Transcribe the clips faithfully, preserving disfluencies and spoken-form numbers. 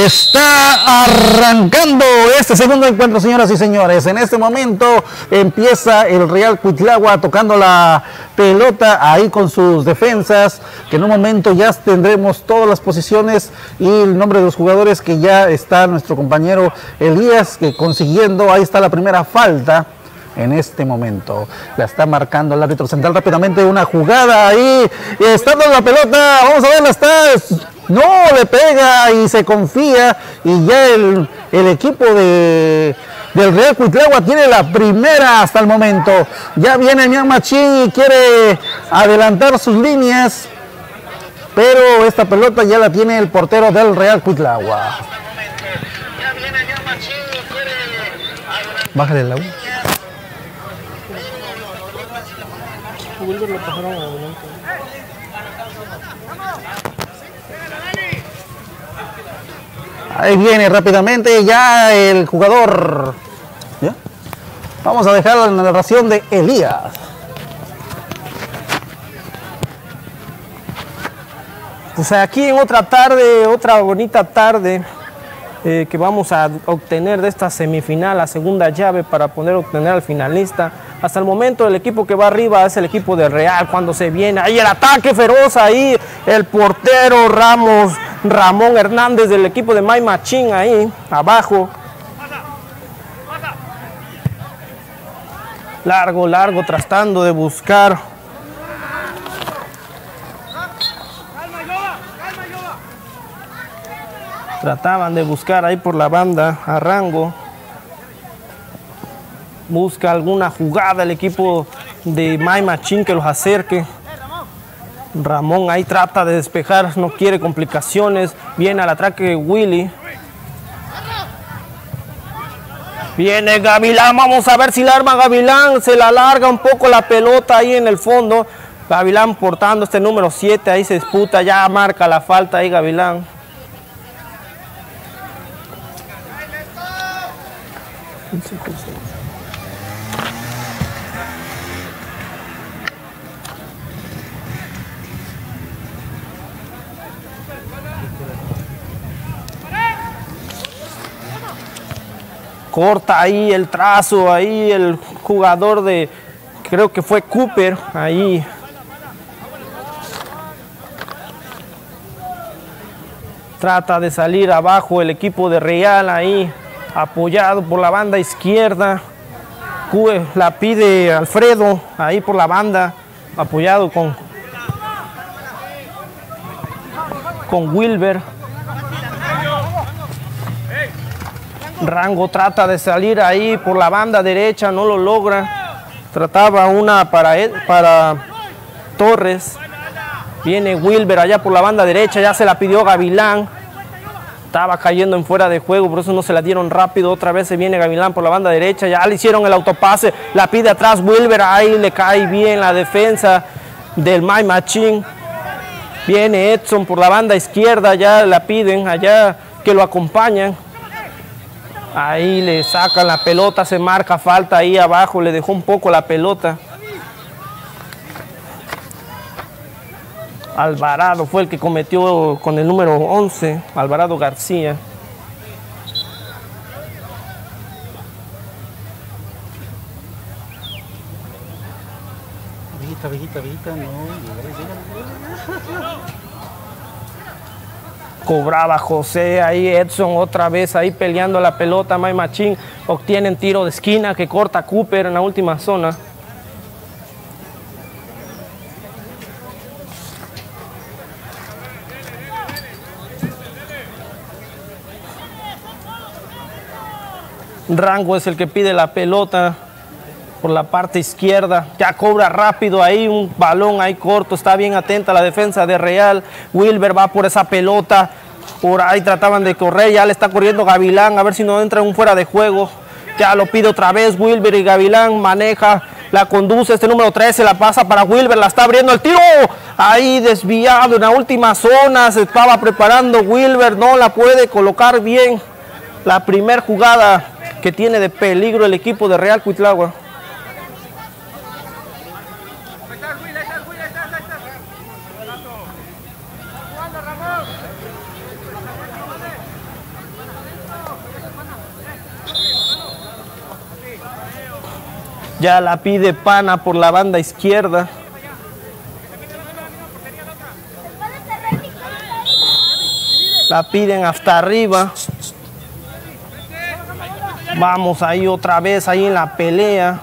Está arrancando este segundo encuentro, señoras y señores. En este momento empieza el Real Cuitlahua tocando la pelota ahí con sus defensas, que en un momento ya tendremos todas las posiciones y el nombre de los jugadores, que ya está nuestro compañero Elías que consiguiendo. Ahí está la primera falta. En este momento la está marcando el árbitro central rápidamente, una jugada ahí, y está dando la pelota, vamos a verla, está, no le pega y se confía, y ya el, el equipo de, del Real Cuitlahua tiene la primera hasta el momento. Ya viene Mian Machín y quiere adelantar sus líneas, pero esta pelota ya la tiene el portero del Real Cuitlahua. Bájale el agua. Wilber lo pasaron adelante. Ahí viene rápidamente ya el jugador. ¿Ya? Vamos a dejar la narración de Elías. Pues aquí en otra tarde, otra bonita tarde eh, que vamos a obtener de esta semifinal, la segunda llave para poder obtener al finalista. Hasta el momento el equipo que va arriba es el equipo de Real. Cuando se viene ahí el ataque feroz, ahí el portero Ramos, Ramón Hernández del equipo de Mian Machín ahí abajo. Largo, largo, tratando de buscar. Trataban de buscar ahí por la banda a Rango. Busca alguna jugada el equipo de Mian Machín que los acerque. Ramón ahí trata de despejar, no quiere complicaciones. Viene al ataque Willy. Viene Gavilán, vamos a ver si la arma Gavilán. Se la alarga un poco la pelota ahí en el fondo. Gavilán portando este número siete, ahí se disputa, ya marca la falta ahí Gavilán. Corta ahí el trazo, ahí el jugador de, creo que fue Cooper, ahí. Trata de salir abajo el equipo de Real ahí, apoyado por la banda izquierda. La pide Alfredo, ahí por la banda, apoyado con, con Wilber. Rango trata de salir ahí por la banda derecha, no lo logra. Trataba una para, para Torres. Viene Wilber allá por la banda derecha, ya se la pidió Gavilán. Estaba cayendo en fuera de juego, por eso no se la dieron rápido. Otra vez se viene Gavilán por la banda derecha, ya le hicieron el autopase. La pide atrás Wilber, ahí le cae bien la defensa del Mian Machín. Viene Edson por la banda izquierda, ya la piden allá que lo acompañan. Ahí le sacan la pelota, se marca falta ahí abajo, le dejó un poco la pelota. Alvarado fue el que cometió con el número once, Alvarado García. Vejita, vejita, vejita, no. Cobraba José, ahí Edson otra vez ahí peleando la pelota. Mian Machín obtienen tiro de esquina que corta Cooper en la última zona. Rango es el que pide la pelota por la parte izquierda, ya cobra rápido ahí un balón ahí corto, está bien atenta la defensa de Real. Wilber va por esa pelota, por ahí trataban de correr, ya le está corriendo Gavilán, a ver si no entra un fuera de juego. Ya lo pide otra vez Wilber y Gavilán maneja, la conduce este número trece, la pasa para Wilber, la está abriendo el tiro, ahí desviado en la última zona, se estaba preparando Wilber, no la puede colocar bien. La primera jugada que tiene de peligro el equipo de Real Cuitlahua. Ya la pide Pana por la banda izquierda. La piden hasta arriba. Vamos ahí otra vez, ahí en la pelea.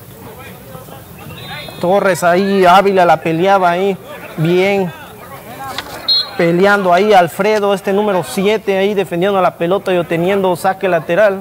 Torres ahí, Ávila la peleaba ahí, bien. Peleando ahí Alfredo, este número siete ahí defendiendo la pelota y obteniendo saque lateral.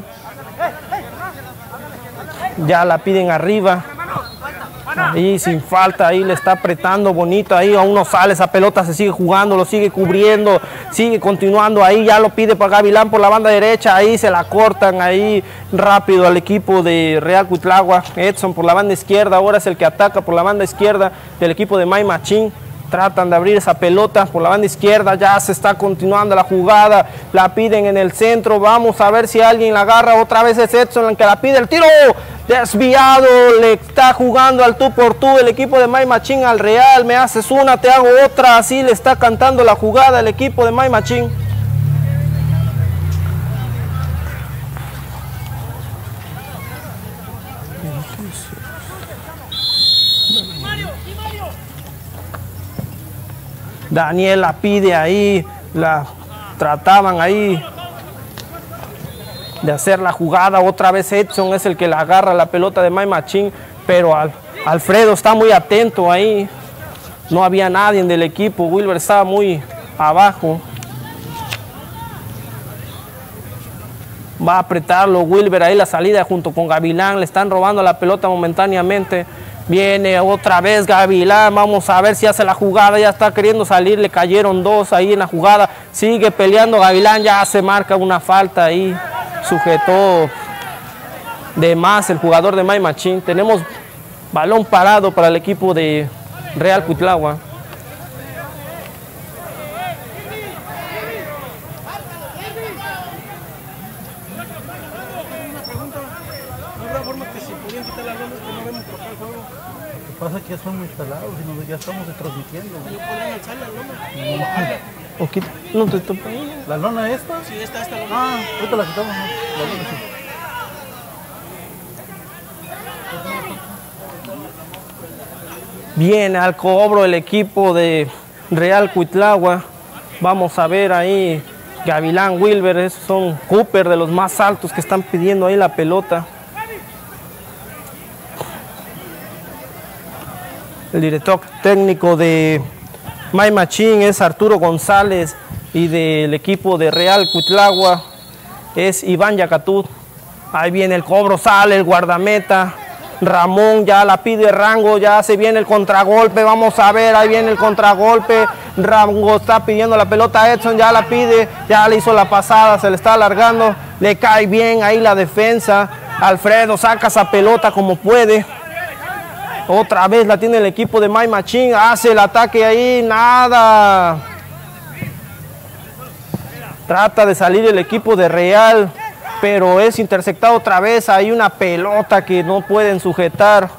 Ya la piden arriba. Ahí sin falta, ahí le está apretando bonito, ahí aún no sale esa pelota, se sigue jugando, lo sigue cubriendo, sigue continuando ahí, ya lo pide para Gavilán por la banda derecha, ahí se la cortan ahí rápido al equipo de Real Cuitlagua. Edson por la banda izquierda, ahora es el que ataca por la banda izquierda del equipo de May Machín. Tratan de abrir esa pelota por la banda izquierda, ya se está continuando la jugada, la piden en el centro, vamos a ver si alguien la agarra, otra vez es Edson el que la pide, el tiro desviado, le está jugando al tú por tú el equipo de May Machín al Real, me haces una, te hago otra, así le está cantando la jugada el equipo de May Machín. Daniel la pide ahí, la trataban ahí de hacer la jugada, otra vez Edson es el que la agarra la pelota de May Machín, pero al, Alfredo está muy atento ahí, no había nadie del equipo, Wilber estaba muy abajo. Va a apretarlo Wilber ahí la salida junto con Gavilán, le están robando la pelota momentáneamente. Viene otra vez Gavilán, vamos a ver si hace la jugada, ya está queriendo salir, le cayeron dos ahí en la jugada, sigue peleando Gavilán, ya se marca una falta ahí, sujetó de más el jugador de May Machín. Tenemos balón parado para el equipo de Real Cuitlagua. Pasa que ya son instalados y nos, ya estamos transmitiendo. ¿Yo podría alzar la lona? No, o quita, no te topa. ¿La lona esta? Sí, esta, esta lona. Ah, ahorita la quitamos, ¿no? La lona sí. Viene al cobro el equipo de Real Cuitlagua. Vamos a ver ahí Gavilán, Wilber, esos son Cooper de los más altos que están pidiendo ahí la pelota. El director técnico de May Machín es Arturo González y del equipo de Real Cuitlagua es Iván Yacatú. Ahí viene el cobro, sale el guardameta. Ramón ya la pide Rango, ya se viene el contragolpe, vamos a ver, ahí viene el contragolpe. Rango está pidiendo la pelota a Edson, ya la pide, ya le hizo la pasada, se le está alargando, le cae bien ahí la defensa. Alfredo saca esa pelota como puede. Otra vez la tiene el equipo de May Machín, hace el ataque ahí, nada. Trata de salir el equipo de Real, pero es interceptado otra vez, hay una pelota que no pueden sujetar.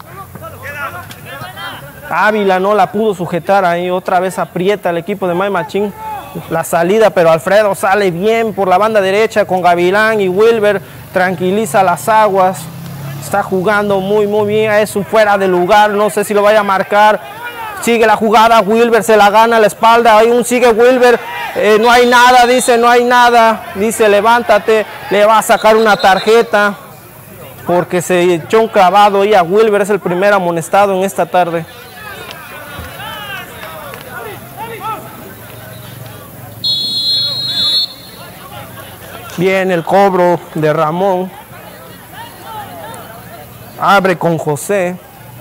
Ávila no la pudo sujetar ahí, otra vez aprieta el equipo de May Machín la salida, pero Alfredo sale bien por la banda derecha con Gavilán y Wilber, tranquiliza las aguas. Está jugando muy muy bien, es un fuera de lugar, no sé si lo vaya a marcar. Sigue la jugada, Wilber se la gana a la espalda, hay un sigue Wilber, eh, no hay nada, dice no hay nada, dice levántate, le va a sacar una tarjeta porque se echó un clavado ahí a Wilber, es el primer amonestado en esta tarde. Viene el cobro de Ramón. Abre con José.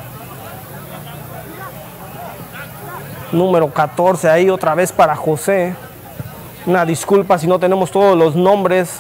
Número catorce ahí otra vez para José. Una disculpa si no tenemos todos los nombres.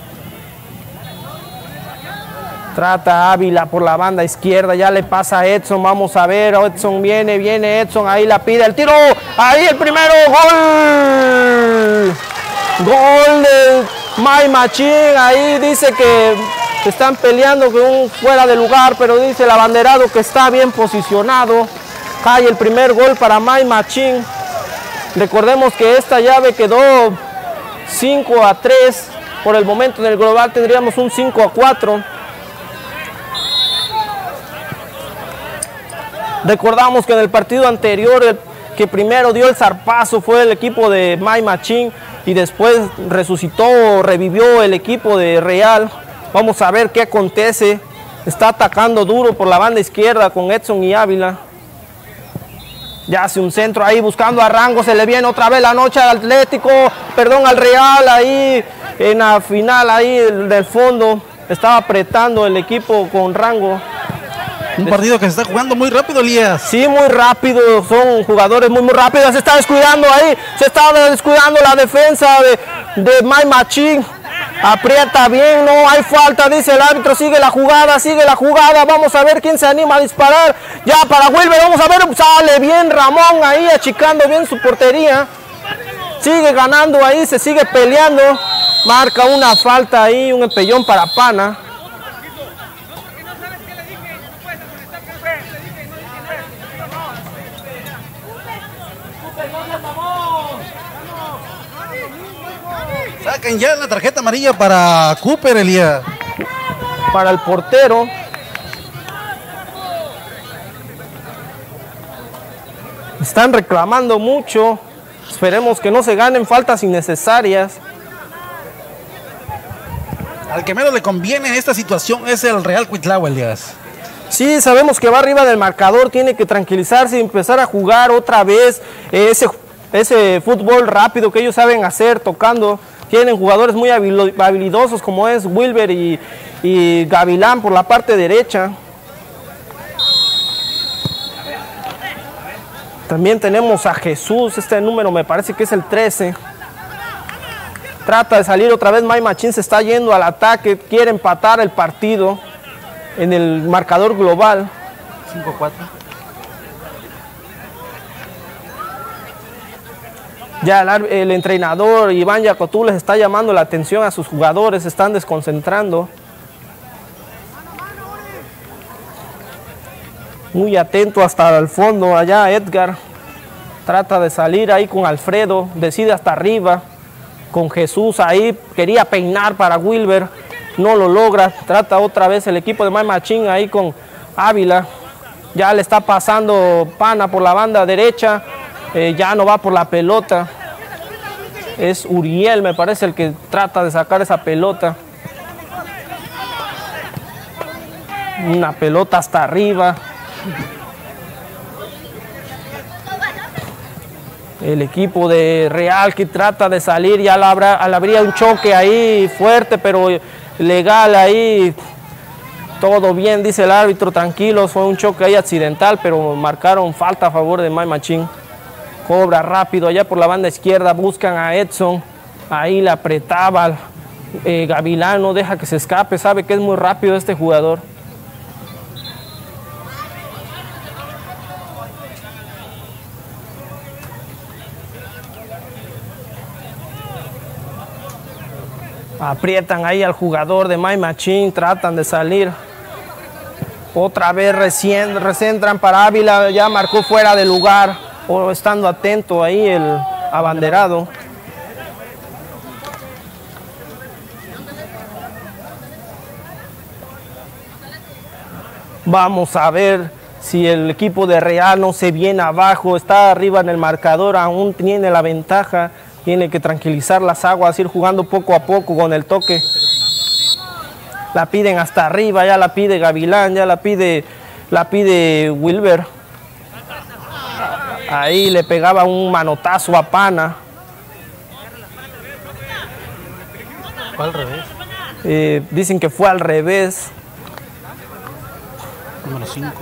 Trata Ávila por la banda izquierda. Ya le pasa a Edson. Vamos a ver. Edson viene, viene Edson. Ahí la pide el tiro. Ahí el primero. Gol. Gol de May Machín. Ahí dice que están peleando con un fuera de lugar, pero dice el abanderado que está bien posicionado. Cae el primer gol para May Machín. Recordemos que esta llave quedó cinco a tres. Por el momento en el global tendríamos un cinco a cuatro. Recordamos que en el partido anterior, el que primero dio el zarpazo fue el equipo de My Machín y después resucitó, revivió el equipo de Real. Vamos a ver qué acontece. Está atacando duro por la banda izquierda con Edson y Ávila. Ya hace un centro ahí buscando a Rango, se le viene otra vez la noche al Atlético, perdón, al Real, ahí en la final, ahí del fondo, estaba apretando el equipo con Rango. Un partido que se está jugando muy rápido, Elías. Sí, muy rápido, son jugadores muy, muy rápidos, se está descuidando ahí, se está descuidando la defensa de, de My Machín. Aprieta bien, no hay falta, dice el árbitro, sigue la jugada, sigue la jugada, vamos a ver quién se anima a disparar, ya para Wilber, vamos a ver, sale bien Ramón ahí, achicando bien su portería, sigue ganando ahí, se sigue peleando, marca una falta ahí, un empellón para Pana. Sacan ya la tarjeta amarilla para Cooper, Elías. Para el portero. Están reclamando mucho. Esperemos que no se ganen faltas innecesarias. Al que menos le conviene en esta situación es el Real Cuitlahua, Elías. Sí, sabemos que va arriba del marcador, tiene que tranquilizarse y empezar a jugar otra vez ese, ese fútbol rápido que ellos saben hacer, tocando. Tienen jugadores muy habilidosos como es Wilber y, y Gavilán por la parte derecha. También tenemos a Jesús, este número me parece que es el trece. Trata de salir otra vez, My Machín se está yendo al ataque, quiere empatar el partido en el marcador global. cinco cuatro. Ya el, el entrenador Iván Yacotú les está llamando la atención a sus jugadores, se están desconcentrando. Muy atento hasta el fondo, allá Edgar trata de salir ahí con Alfredo, decide hasta arriba, con Jesús ahí, quería peinar para Wilber, no lo logra, trata otra vez el equipo de My Machín ahí con Ávila, ya le está pasando Pana por la banda derecha. Eh, ya no va por la pelota, es Uriel me parece el que trata de sacar esa pelota, una pelota hasta arriba, el equipo de Real que trata de salir, ya la habrá, habría un choque ahí fuerte pero legal ahí, todo bien dice el árbitro, tranquilos, fue un choque ahí accidental pero marcaron falta a favor de My Machín. Cobra rápido allá por la banda izquierda, buscan a Edson, ahí le apretaba, eh, Gavilán no deja que se escape, sabe que es muy rápido este jugador. Aprietan ahí al jugador de My Machín, tratan de salir. Otra vez recién recentran para Ávila, ya marcó fuera de lugar. O estando atento ahí el abanderado. Vamos a ver si el equipo de Real no se viene abajo, está arriba en el marcador, aún tiene la ventaja, tiene que tranquilizar las aguas, ir jugando poco a poco con el toque. La piden hasta arriba, ya la pide Gavilán, ya la pide, la pide Wilber. Ahí le pegaba un manotazo a Pana. ¿Fue al revés? Eh, dicen que fue al revés. Número cinco.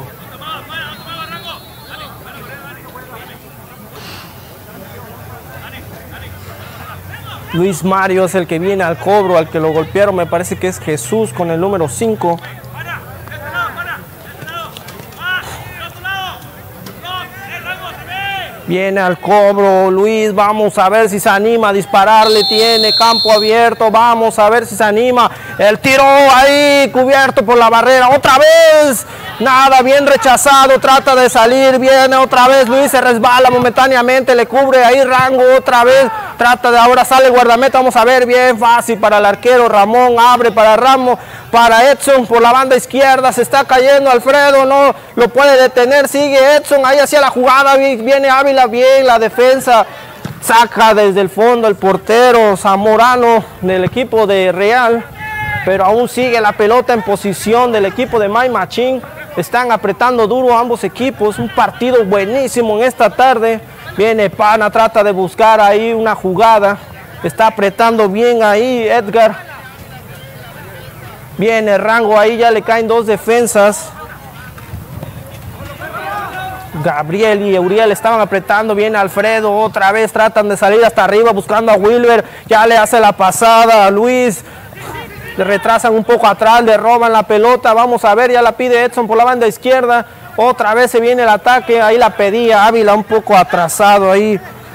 Luis Mario es el que viene al cobro, al que lo golpearon, me parece que es Jesús con el número cinco. Viene al cobro Luis, vamos a ver si se anima a dispararle, tiene campo abierto, vamos a ver si se anima. El tiro ahí, cubierto por la barrera, otra vez, nada, bien rechazado, trata de salir, viene otra vez Luis, se resbala momentáneamente, le cubre ahí Rango otra vez, trata de ahora, sale el guardameta, vamos a ver, bien fácil para el arquero Ramón, abre para Ramos, para Edson por la banda izquierda, se está cayendo Alfredo, no lo puede detener, sigue Edson, ahí hacia la jugada, viene Ávila, bien la defensa, saca desde el fondo el portero Zamorano del equipo de Real, pero aún sigue la pelota en posición del equipo de My Machine. Están apretando duro ambos equipos, un partido buenísimo en esta tarde. Viene Pana, trata de buscar ahí una jugada, está apretando bien ahí Edgar. Viene Rango, ahí ya le caen dos defensas. Gabriel y Uriel estaban apretando, viene Alfredo, otra vez tratan de salir hasta arriba buscando a Wilber, ya le hace la pasada a Luis. Le retrasan un poco atrás, le roban la pelota, vamos a ver, ya la pide Edson por la banda izquierda, otra vez se viene el ataque, ahí la pedía Ávila un poco atrasado ahí.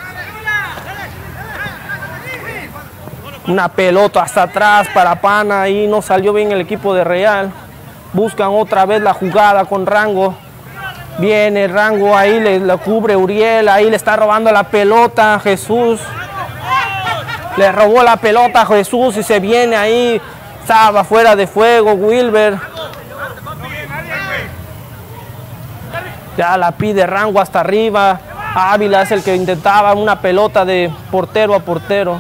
Una pelota hasta atrás para Pana, ahí no salió bien el equipo de Real. Buscan otra vez la jugada con Rango. Viene Rango, ahí le, le cubre Uriel, ahí le está robando la pelota a Jesús. Le robó la pelota a Jesús y se viene ahí. Estaba fuera de fuego Wilber. Ya la pide Rango hasta arriba. Ávila es el que intentaba una pelota de portero a portero.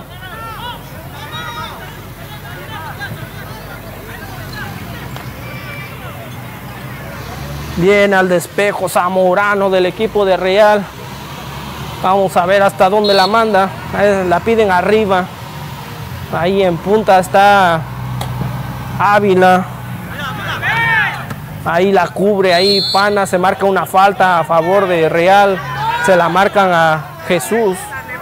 Viene al despejo Zamorano del equipo de Real. Vamos a ver hasta dónde la manda. La piden arriba. Ahí en punta está Ávila. Ahí la cubre, ahí Pana, se marca una falta a favor de Real. Se la marcan a Jesús.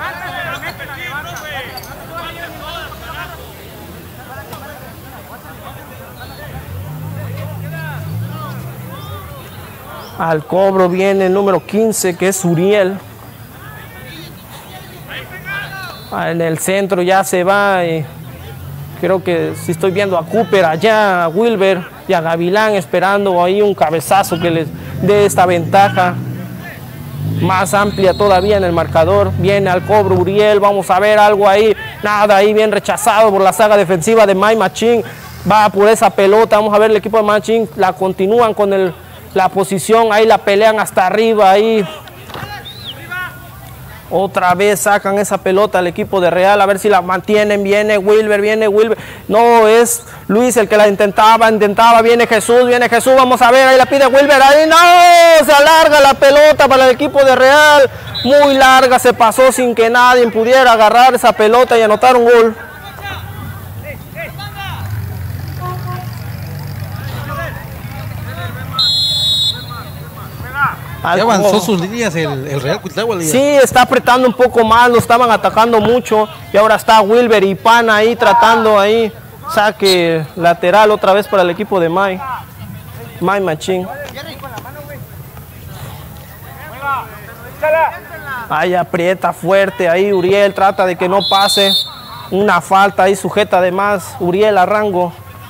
Al cobro viene el número quince, que es Uriel. En el centro ya se va. Y creo que si estoy viendo a Cooper allá, a Wilber y a Gavilán esperando ahí un cabezazo que les dé esta ventaja más amplia todavía en el marcador. Viene al cobro Uriel, vamos a ver algo ahí. Nada, ahí bien rechazado por la saga defensiva de My Machine. Va por esa pelota, vamos a ver el equipo de My Machine. La continúan con el... la posición, ahí la pelean hasta arriba, ahí otra vez sacan esa pelota al equipo de Real, a ver si la mantienen. Viene Wilber, viene Wilber, no, es Luis el que la intentaba, intentaba, viene Jesús, viene Jesús, vamos a ver, ahí la pide Wilber, ahí no, se alarga la pelota para el equipo de Real, muy larga, se pasó sin que nadie pudiera agarrar esa pelota y anotar un gol. Ya avanzó sus líneas el, el Real Cuitlahua. Sí, está apretando un poco más, lo estaban atacando mucho y ahora está Wilber y Pana ahí tratando ahí, saque lateral otra vez para el equipo de My, My Machine. Ahí aprieta fuerte, ahí Uriel trata de que no pase, una falta ahí sujeta además Uriel a Rango.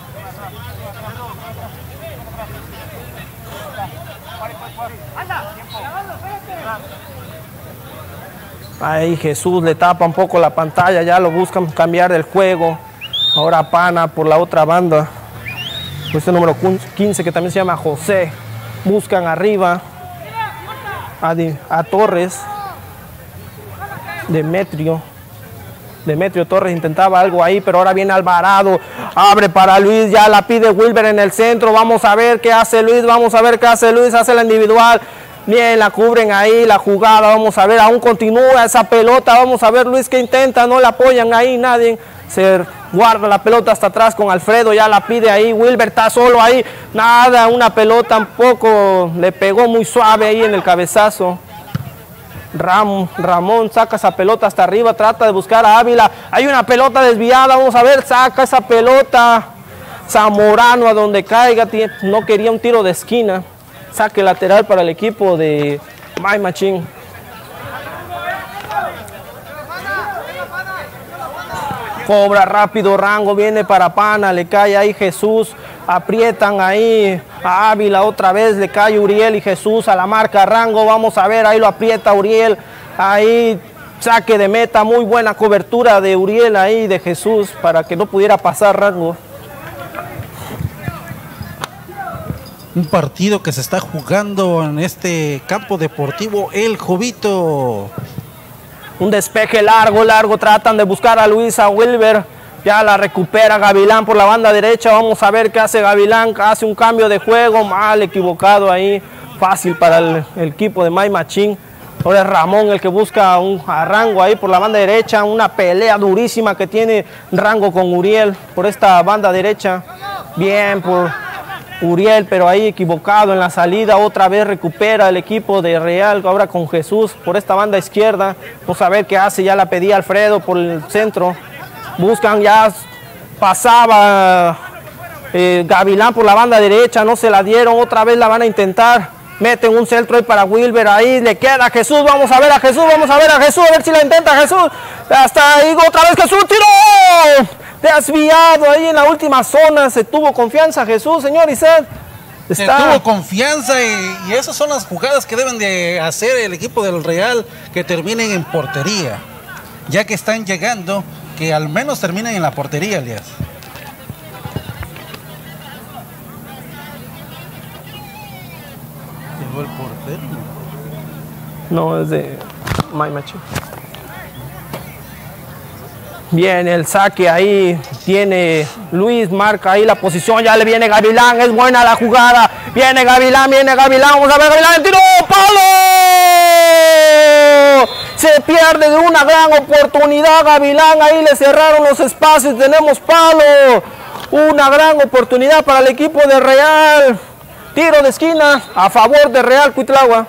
Ahí Jesús le tapa un poco la pantalla, ya lo buscan cambiar del juego. Ahora Pana por la otra banda. Este número quince que también se llama José. Buscan arriba a, a Torres. Demetrio. Demetrio Torres intentaba algo ahí, pero ahora viene Alvarado. Abre para Luis, ya la pide Wilber en el centro. Vamos a ver qué hace Luis, vamos a ver qué hace Luis, hace la individual. Bien, la cubren ahí, la jugada, vamos a ver, aún continúa esa pelota, vamos a ver Luis que intenta, no la apoyan ahí, nadie, se guarda la pelota hasta atrás con Alfredo, ya la pide ahí, Wilber está solo ahí, nada, una pelota un poco, le pegó muy suave ahí en el cabezazo. Ram, Ramón saca esa pelota hasta arriba, trata de buscar a Ávila, hay una pelota desviada, vamos a ver, saca esa pelota, Zamorano a donde caiga, no quería un tiro de esquina. Saque lateral para el equipo de My Machine. Cobra rápido Rango, viene para Pana, le cae ahí Jesús. Aprietan ahí a Ávila otra vez, le cae Uriel y Jesús a la marca Rango. Vamos a ver, ahí lo aprieta Uriel. Ahí Saque de meta, muy buena cobertura de Uriel ahí, de Jesús, para que no pudiera pasar Rango. Un partido que se está jugando en este campo deportivo El Jovito. Un despeje largo, largo, tratan de buscar a Luisa Wilber. Ya la recupera Gavilán por la banda derecha. Vamos a ver qué hace Gavilán. Hace un cambio de juego, mal equivocado ahí. Fácil para el, el equipo de May Machín. Ahora es Ramón el que busca un a Rango ahí por la banda derecha. Una pelea durísima que tiene Rango con Uriel por esta banda derecha. Bien por Uriel, pero ahí equivocado en la salida. Otra vez recupera el equipo de Real, ahora con Jesús por esta banda izquierda. Vamos a ver qué hace. Ya la pedía Alfredo por el centro. Buscan, ya pasaba eh, Gavilán por la banda derecha. No se la dieron. Otra vez la van a intentar. Meten un centro ahí para Wilber, ahí le queda a Jesús, vamos a ver a Jesús, vamos a ver a Jesús, a ver si la intenta Jesús. Hasta ahí otra vez Jesús, tiró. Desviado ahí en la última zona, se tuvo confianza Jesús, señor Isaac. Está... Se tuvo confianza y, y esas son las jugadas que deben de hacer el equipo del Real, que terminen en portería. Ya que están llegando, que al menos terminen en la portería, Elías. El portero. No, es de May Machín. Bien, el saque ahí tiene Luis, marca ahí la posición, ya le viene Gavilán, es buena la jugada. Viene Gavilán, viene Gavilán, vamos a ver Gavilán, el tiro, ¡palo! Se pierde de una gran oportunidad Gavilán, ahí le cerraron los espacios, tenemos palo. Una gran oportunidad para el equipo de Real. Tiro de esquina a favor de Real Cuitlagua.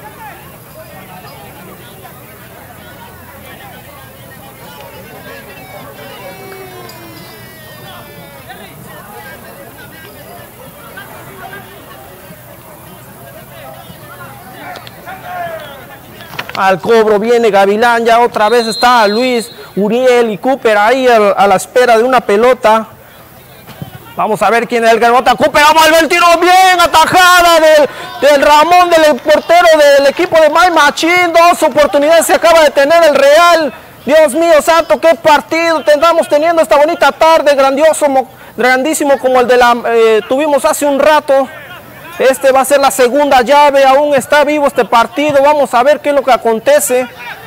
Al cobro viene Gavilán, ya otra vez está Luis, Uriel y Cooper ahí a, a la espera de una pelota. Vamos a ver quién es el que anota. Cooper, vamos a ver el tiro bien, atajada del, del Ramón, del portero del equipo de May Machín. Dos oportunidades se acaba de tener el Real. Dios mío santo, qué partido tendremos teniendo esta bonita tarde, grandioso, grandísimo como el de la eh, tuvimos hace un rato. Este va a ser la segunda llave, aún está vivo este partido. Vamos a ver qué es lo que acontece.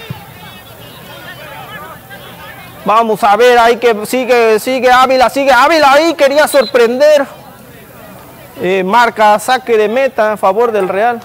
Vamos a ver ahí que sigue, sigue Ávila, sigue Ávila ahí, quería sorprender. Eh, marca saque de meta a favor del Real.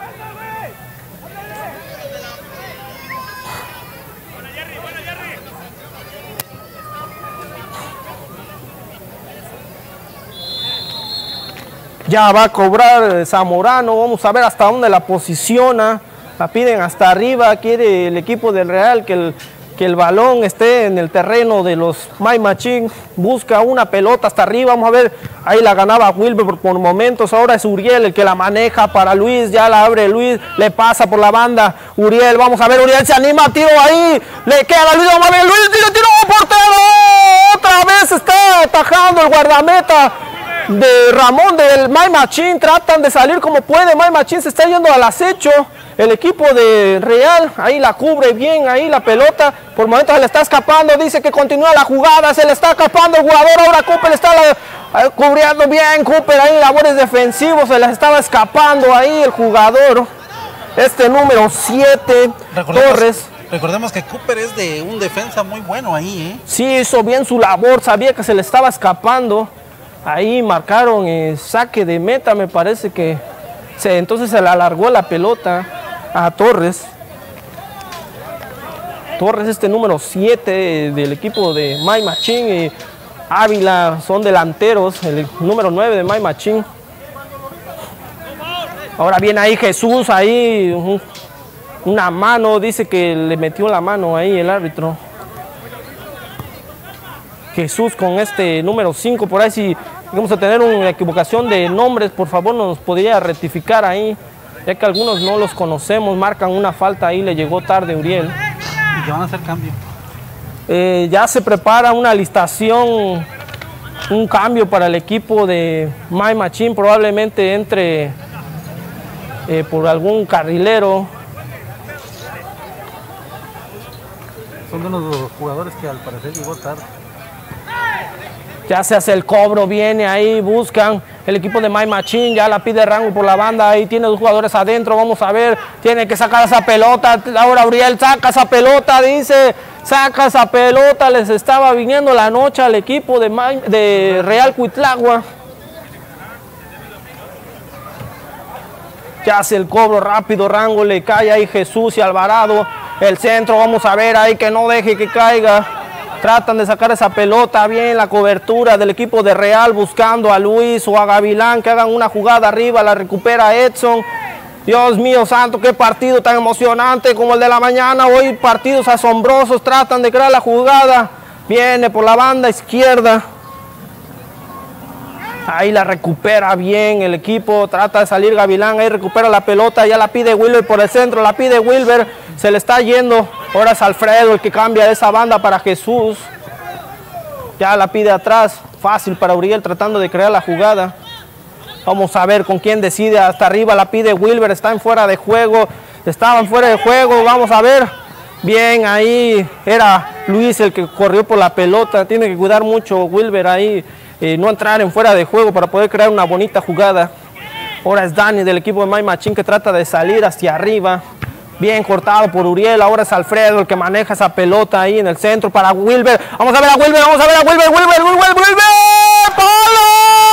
Ya va a cobrar Zamorano, vamos a ver hasta dónde la posiciona. La piden hasta arriba, quiere el equipo del Real que el... que el balón esté en el terreno de los May Machín. Busca una pelota hasta arriba, vamos a ver, ahí la ganaba Wilber por, por momentos, ahora es Uriel el que la maneja para Luis, ya la abre Luis, le pasa por la banda, Uriel, vamos a ver, Uriel se anima, tiro ahí, le queda a Luis, vamos a ver, Luis, tiro, tiro, portero, otra vez está atajando el guardameta de Ramón del May Machín, tratan de salir como puede, May Machín se está yendo al acecho. El equipo de Real, ahí la cubre bien, ahí la pelota, por momentos se le está escapando, dice que continúa la jugada, se le está escapando el jugador, ahora Cooper está la, cubriendo bien, Cooper ahí labores defensivos, se les estaba escapando ahí el jugador, este número siete, Torres. Recordemos que Cooper es de un defensa muy bueno ahí, ¿eh? Sí, hizo bien su labor, sabía que se le estaba escapando, ahí marcaron el saque de meta, me parece que se, entonces se le alargó la pelota a Torres. Torres, este número siete del equipo de May Machín, y Ávila son delanteros, el número nueve de May Machín. Ahora viene ahí Jesús, ahí un, una mano, dice que le metió la mano ahí el árbitro. Jesús con este número cinco, por ahí si vamos a tener una equivocación de nombres, por favor nos podría rectificar ahí, ya que algunos no los conocemos, marcan una falta ahí, le llegó tarde Uriel. ¿Y qué van a hacer cambio? Eh, ya se prepara una alistación, un cambio para el equipo de May Machín, probablemente entre eh, por algún carrilero. Son de unos jugadores que al parecer llegó tarde. Ya se hace el cobro, viene ahí, buscan el equipo de My Machine, ya la pide Rango por la banda, ahí tiene dos jugadores adentro, vamos a ver, tiene que sacar esa pelota, ahora Uriel saca esa pelota, dice, saca esa pelota, les estaba viniendo la noche al equipo de, My, de Real Cuitlagua. Ya hace el cobro rápido, Rango, le cae ahí Jesús y Alvarado, el centro, vamos a ver ahí que no deje que caiga. Tratan de sacar esa pelota, bien la cobertura del equipo de Real, buscando a Luis o a Gavilán, que hagan una jugada arriba, la recupera Edson. Dios mío santo, qué partido tan emocionante como el de la mañana, hoy partidos asombrosos, tratan de crear la jugada, viene por la banda izquierda. Ahí la recupera bien el equipo, trata de salir Gavilán, ahí recupera la pelota, ya la pide Wilber por el centro, la pide Wilber, se le está yendo, ahora es Alfredo el que cambia de esa banda para Jesús, ya la pide atrás, fácil para Uriel tratando de crear la jugada. Vamos a ver con quién decide, hasta arriba la pide Wilber, está en fuera de juego, estaban fuera de juego, vamos a ver, bien ahí, era Luis el que corrió por la pelota, tiene que cuidar mucho Wilber ahí, Eh, no entrar en fuera de juego para poder crear una bonita jugada. Ahora es Dani del equipo de My Machine que trata de salir hacia arriba. Bien cortado por Uriel, ahora es Alfredo el que maneja esa pelota ahí en el centro para Wilber. Vamos a ver a Wilber, vamos a ver a Wilber, Wilber, Wilber, Wilber. ¡Palo!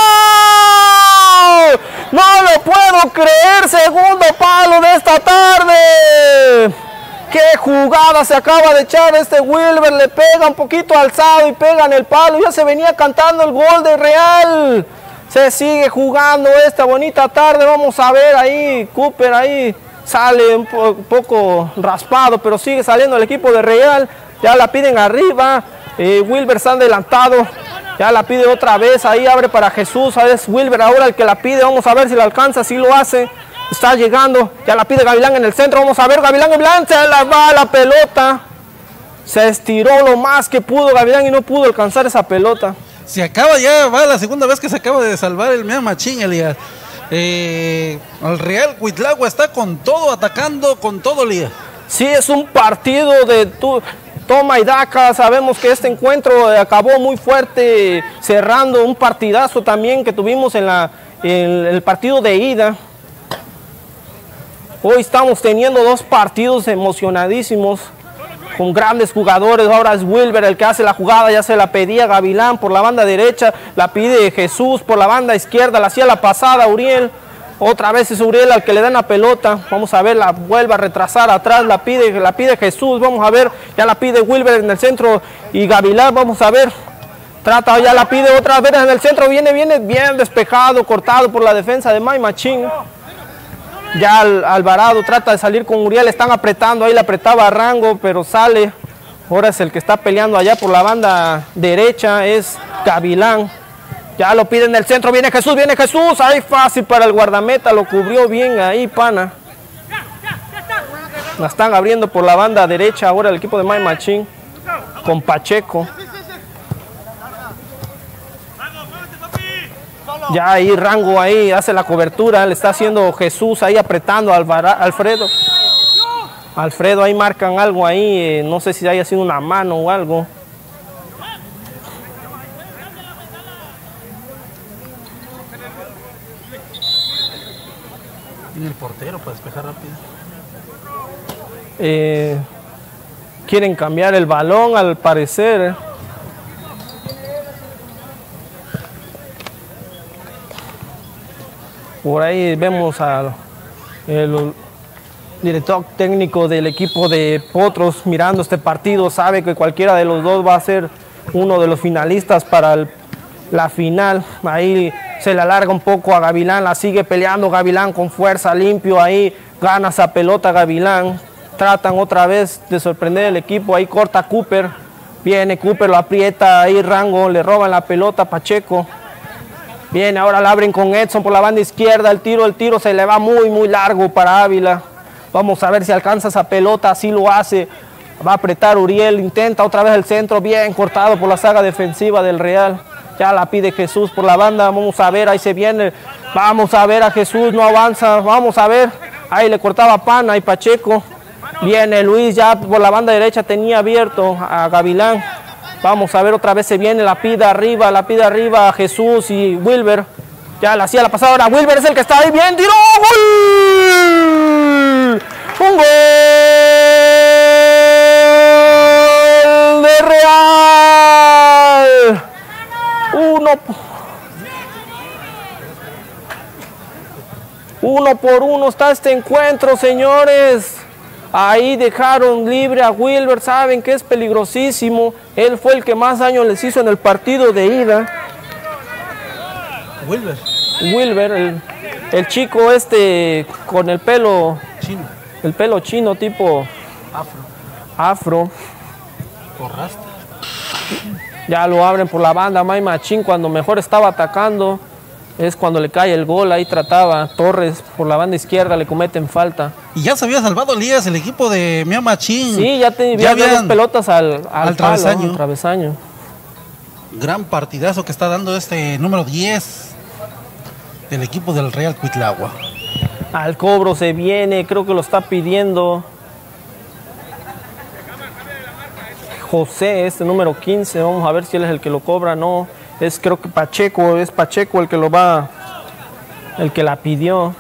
No lo puedo creer, segundo palo de esta tarde. ¡Qué jugada se acaba de echar este Wilber! Le pega un poquito alzado y pega en el palo. Ya se venía cantando el gol de Real. Se sigue jugando esta bonita tarde. Vamos a ver ahí, Cooper ahí sale un po poco raspado, pero sigue saliendo el equipo de Real. Ya la piden arriba. Eh, Wilber está adelantado. Ya la pide otra vez. Ahí abre para Jesús. Ahí es Wilber ahora el que la pide. Vamos a ver si la alcanza. Si lo hace. Está llegando, ya la pide Gavilán en el centro, vamos a ver, Gavilán en blanco, se la va la pelota. Se estiró lo más que pudo Gavilán y no pudo alcanzar esa pelota. Se acaba, ya va la segunda vez que se acaba de salvar el My Machine, Elías. Eh, el Real Cuitlagua está con todo, atacando con todo, Elías. Sí, es un partido de tu, toma y daca, sabemos que este encuentro acabó muy fuerte, cerrando un partidazo también que tuvimos en, la, en el partido de ida. Hoy estamos teniendo dos partidos emocionadísimos con grandes jugadores. Ahora es Wilber el que hace la jugada, ya se la pedía Gavilán por la banda derecha, la pide Jesús por la banda izquierda, la hacía la pasada Uriel. Otra vez es Uriel al que le dan la pelota. Vamos a ver, la vuelve a retrasar atrás, la pide, la pide Jesús. Vamos a ver, ya la pide Wilber en el centro y Gavilán, vamos a ver. Trata, ya la pide otra vez en el centro, viene, viene bien despejado, cortado por la defensa de My Machine. Ya Alvarado trata de salir con Uriel, están apretando, ahí le apretaba a Rango, pero sale. Ahora es el que está peleando allá por la banda derecha, es Gavilán. Ya lo pide en el centro, viene Jesús, viene Jesús, ahí fácil para el guardameta, lo cubrió bien ahí, pana. La están abriendo por la banda derecha ahora el equipo de My Machine con Pacheco. Ya ahí Rango ahí hace la cobertura, le está haciendo Jesús ahí apretando a Alfredo. Alfredo ahí marcan algo ahí, eh, no sé si haya sido una mano o algo. Tiene el portero para despejar rápido. Eh, quieren cambiar el balón al parecer. Por ahí vemos al el director técnico del equipo de Potros mirando este partido. Sabe que cualquiera de los dos va a ser uno de los finalistas para el, la final. Ahí se le alarga un poco a Gavilán, la sigue peleando Gavilán con fuerza, limpio. Ahí gana esa pelota Gavilán. Tratan otra vez de sorprender el equipo. Ahí corta Cooper. Viene Cooper, lo aprieta ahí Rango, le roban la pelota a Pacheco. Bien, ahora la abren con Edson por la banda izquierda, el tiro, el tiro se le va muy, muy largo para Ávila. Vamos a ver si alcanza esa pelota, así lo hace. Va a apretar Uriel, intenta otra vez el centro, bien cortado por la saga defensiva del Real. Ya la pide Jesús por la banda, vamos a ver, ahí se viene. Vamos a ver a Jesús, no avanza, vamos a ver. Ahí le cortaba Pana y Pacheco. Viene Luis ya por la banda derecha, tenía abierto a Gavilán. Vamos a ver, otra vez se viene, la pide arriba, la pide arriba a Jesús y Wilber. Ya la hacía la pasada, ahora Wilber es el que está ahí, bien, tiró, ¡gol! ¡Un gol de Real! Uno, uno por uno está este encuentro, señores. Ahí dejaron libre a Wilber, saben que es peligrosísimo. Él fue el que más daño les hizo en el partido de ida. Wilber. Wilber, el, el chico este con el pelo Chino. El pelo chino tipo Afro. afro. Por rasta. Ya lo abren por la banda. May Machín cuando mejor estaba atacando es cuando le cae el gol. Ahí trataba Torres por la banda izquierda, le cometen falta. Y ya se había salvado Elías, el equipo de Mia Machín. Sí, ya tenía dos pelotas al, al, al palo, travesaño. al travesaño. Gran partidazo que está dando este número diez del equipo del Real Cuitlagua. Al cobro se viene, creo que lo está pidiendo José, este número quince. Vamos a ver si él es el que lo cobra. No, es creo que Pacheco, es Pacheco el que lo va, el que la pidió.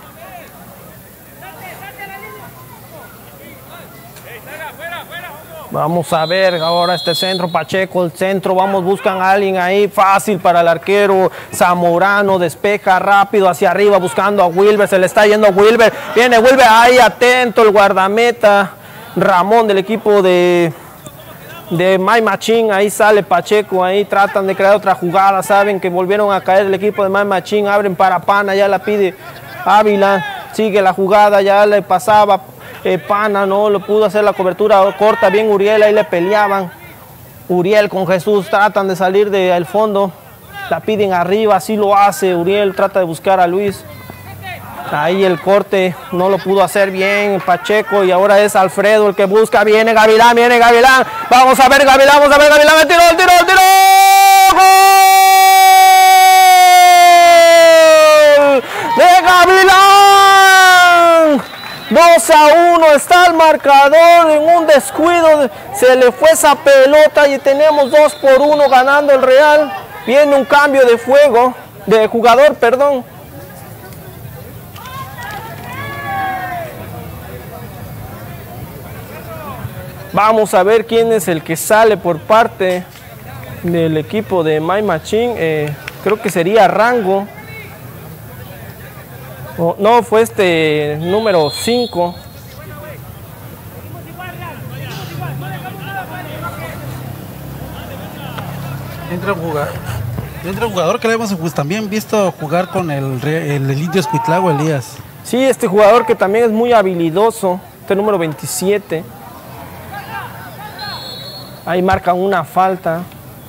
Vamos a ver ahora este centro, Pacheco, el centro, vamos, buscan a alguien ahí, fácil para el arquero, Zamorano, despeja rápido hacia arriba, buscando a Wilber, se le está yendo a Wilber, viene Wilber, ahí atento el guardameta, Ramón del equipo de, de May Machín, ahí sale Pacheco, ahí tratan de crear otra jugada, saben que volvieron a caer el equipo de May Machín, abren para Pana, ya la pide Ávila, sigue la jugada, ya le pasaba Eh, Pana, no lo pudo hacer la cobertura corta, bien Uriel, ahí le peleaban. Uriel con Jesús tratan de salir del fondo, la piden arriba, así lo hace. Uriel trata de buscar a Luis. Ahí el corte no lo pudo hacer bien Pacheco y ahora es Alfredo el que busca. Viene Gavilán, viene Gavilán. Vamos a ver Gavilán, vamos a ver Gavilán. El tiro, el tiro, el tiro. ¡Gol! ¡De Gavilán! dos a uno está el marcador, en un descuido se le fue esa pelota y tenemos dos por uno ganando el Real. Viene un cambio de fuego, de jugador, perdón. Vamos a ver quién es el que sale por parte del equipo de May Machín. Eh, creo que sería Rango. Oh, no, fue este número cinco. Entra un jugador, entra un jugador que le hemos pues, también visto jugar con el, el, el Indio Escuitlagua, Elías. Sí, este jugador que también es muy habilidoso, este número veintisiete. Ahí marcan una falta.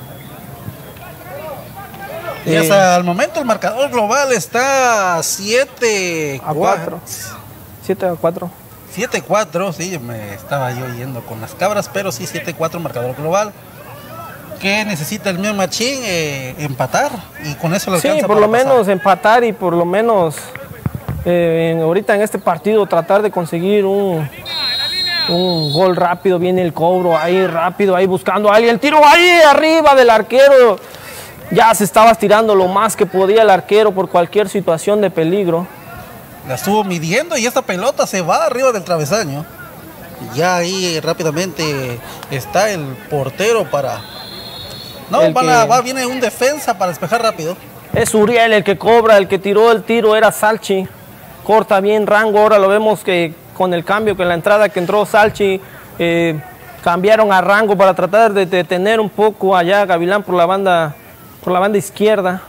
Y hasta el momento el marcador global está siete a cuatro. siete a cuatro. siete cuatro, sí, me estaba yo yendo con las cabras, pero sí siete cuatro marcador global. ¿Qué necesita el Mia Machín? Eh, empatar y con eso le alcanza. Sí, por lo menos empatar y por lo menos eh, en, ahorita en este partido tratar de conseguir un, un gol rápido. Viene el cobro ahí rápido, ahí buscando a alguien. El tiro ahí arriba del arquero. Ya se estaba estirando lo más que podía el arquero por cualquier situación de peligro. La estuvo midiendo y esta pelota se va arriba del travesaño. Ya ahí rápidamente está el portero para... No, El van a, que- va, viene un defensa para despejar rápido. Es Uriel el que cobra, el que tiró el tiro era Salchi. Corta bien Rango, ahora lo vemos que con el cambio, que en la entrada que entró Salchi, eh, cambiaron a Rango para tratar de detener un poco allá a Gavilán por la banda, por la banda izquierda.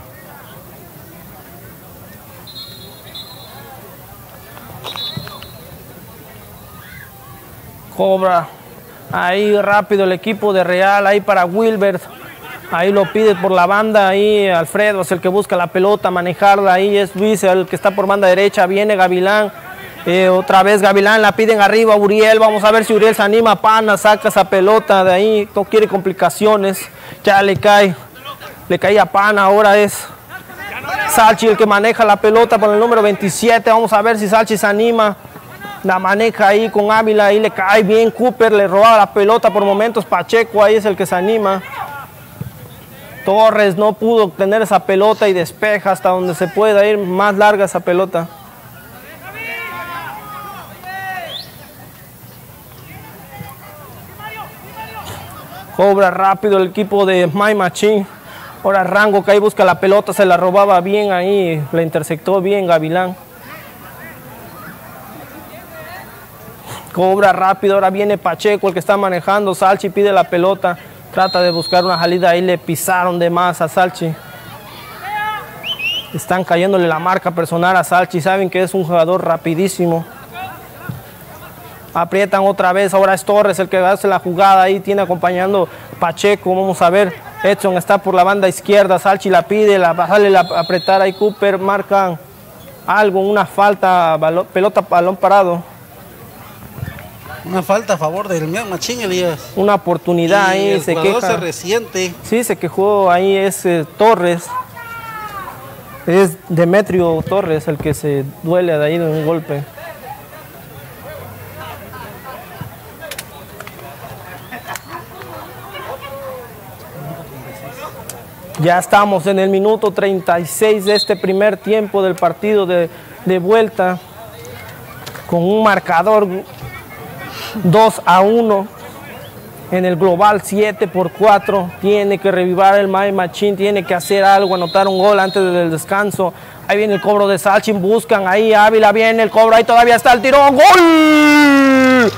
Cobra ahí rápido el equipo de Real, ahí para Wilbert. Ahí lo pide por la banda, ahí Alfredo es el que busca la pelota, manejarla, ahí es Luis el que está por banda derecha, viene Gavilán, eh, otra vez Gavilán, la piden arriba, Uriel, vamos a ver si Uriel se anima, Pana, saca esa pelota de ahí, no quiere complicaciones, ya le cae, le cae a Pana, ahora es Salchi el que maneja la pelota por el número veintisiete, vamos a ver si Salchi se anima, La maneja ahí con Ávila, ahí le cae bien Cooper, le roba la pelota por momentos. Pacheco ahí es el que se anima. Torres no pudo obtener esa pelota y despeja hasta donde se pueda ir más larga esa pelota. Cobra rápido el equipo de My Machine. Ahora Rango que ahí busca la pelota, se la robaba bien ahí, la interceptó bien Gavilán. Cobra rápido, ahora viene Pacheco, el que está manejando. Salchi pide la pelota, trata de buscar una salida, ahí le pisaron de más a Salchi. Están cayéndole la marca personal a Salchi, saben que es un jugador rapidísimo. Aprietan otra vez, ahora es Torres el que hace la jugada, ahí tiene acompañando Pacheco, vamos a ver, Edson está por la banda izquierda, Salchi la pide, la, sale a apretar ahí Cooper, marcan algo, una falta, balón, pelota, balón parado. Una falta a favor del My Machine, Elías. Una oportunidad y ahí, el se jugador queja. se resiente. Sí, se quejó ahí, es eh, Torres. Es Demetrio Torres el que se duele de ahí de un golpe. Ya estamos en el minuto treinta y seis de este primer tiempo del partido de, de vuelta, con un marcador dos a uno en el global, siete por cuatro. Tiene que revivar el My Machine, tiene que hacer algo, anotar un gol antes del descanso. Ahí viene el cobro de Salchin, buscan ahí, Ávila viene el cobro, ahí todavía está el tirón. ¡Gol!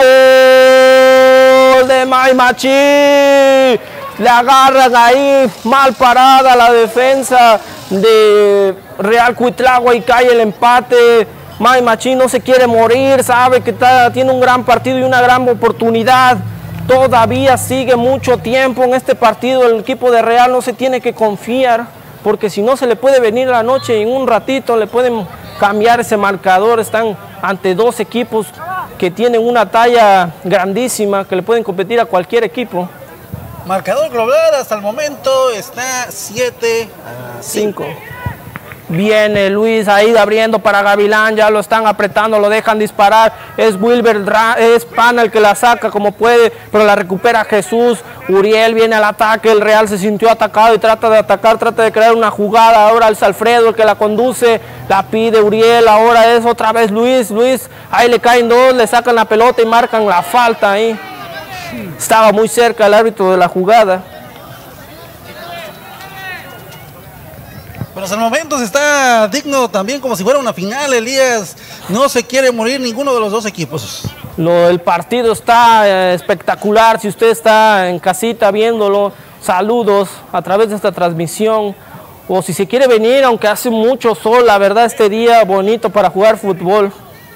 ¡Gol de My Machine! Le agarran ahí, mal parada la defensa de Real Cuitlagua y cae el empate. My Machine no se quiere morir, sabe que está, tiene un gran partido y una gran oportunidad. Todavía sigue mucho tiempo en este partido, el equipo de Real no se tiene que confiar, porque si no se le puede venir la noche y en un ratito le pueden cambiar ese marcador. Están ante dos equipos que tienen una talla grandísima, que le pueden competir a cualquier equipo. Marcador global hasta el momento está siete a cinco. Viene Luis ahí abriendo para Gavilán, ya lo están apretando, lo dejan disparar. Es Wilber, es Pana el que la saca como puede, pero la recupera Jesús. Uriel viene al ataque, el Real se sintió atacado y trata de atacar, trata de crear una jugada. Ahora es Alfredo el que la conduce, la pide Uriel, ahora es otra vez Luis. Luis, ahí le caen dos, le sacan la pelota y marcan la falta ahí. Estaba muy cerca el árbitro de la jugada. Pero hasta el momento se está digno también como si fuera una final, Elías. No se quiere morir ninguno de los dos equipos. Lo, el partido está eh, espectacular. Si usted está en casita viéndolo, saludos a través de esta transmisión. O si se quiere venir, aunque hace mucho sol, la verdad este día bonito para jugar fútbol.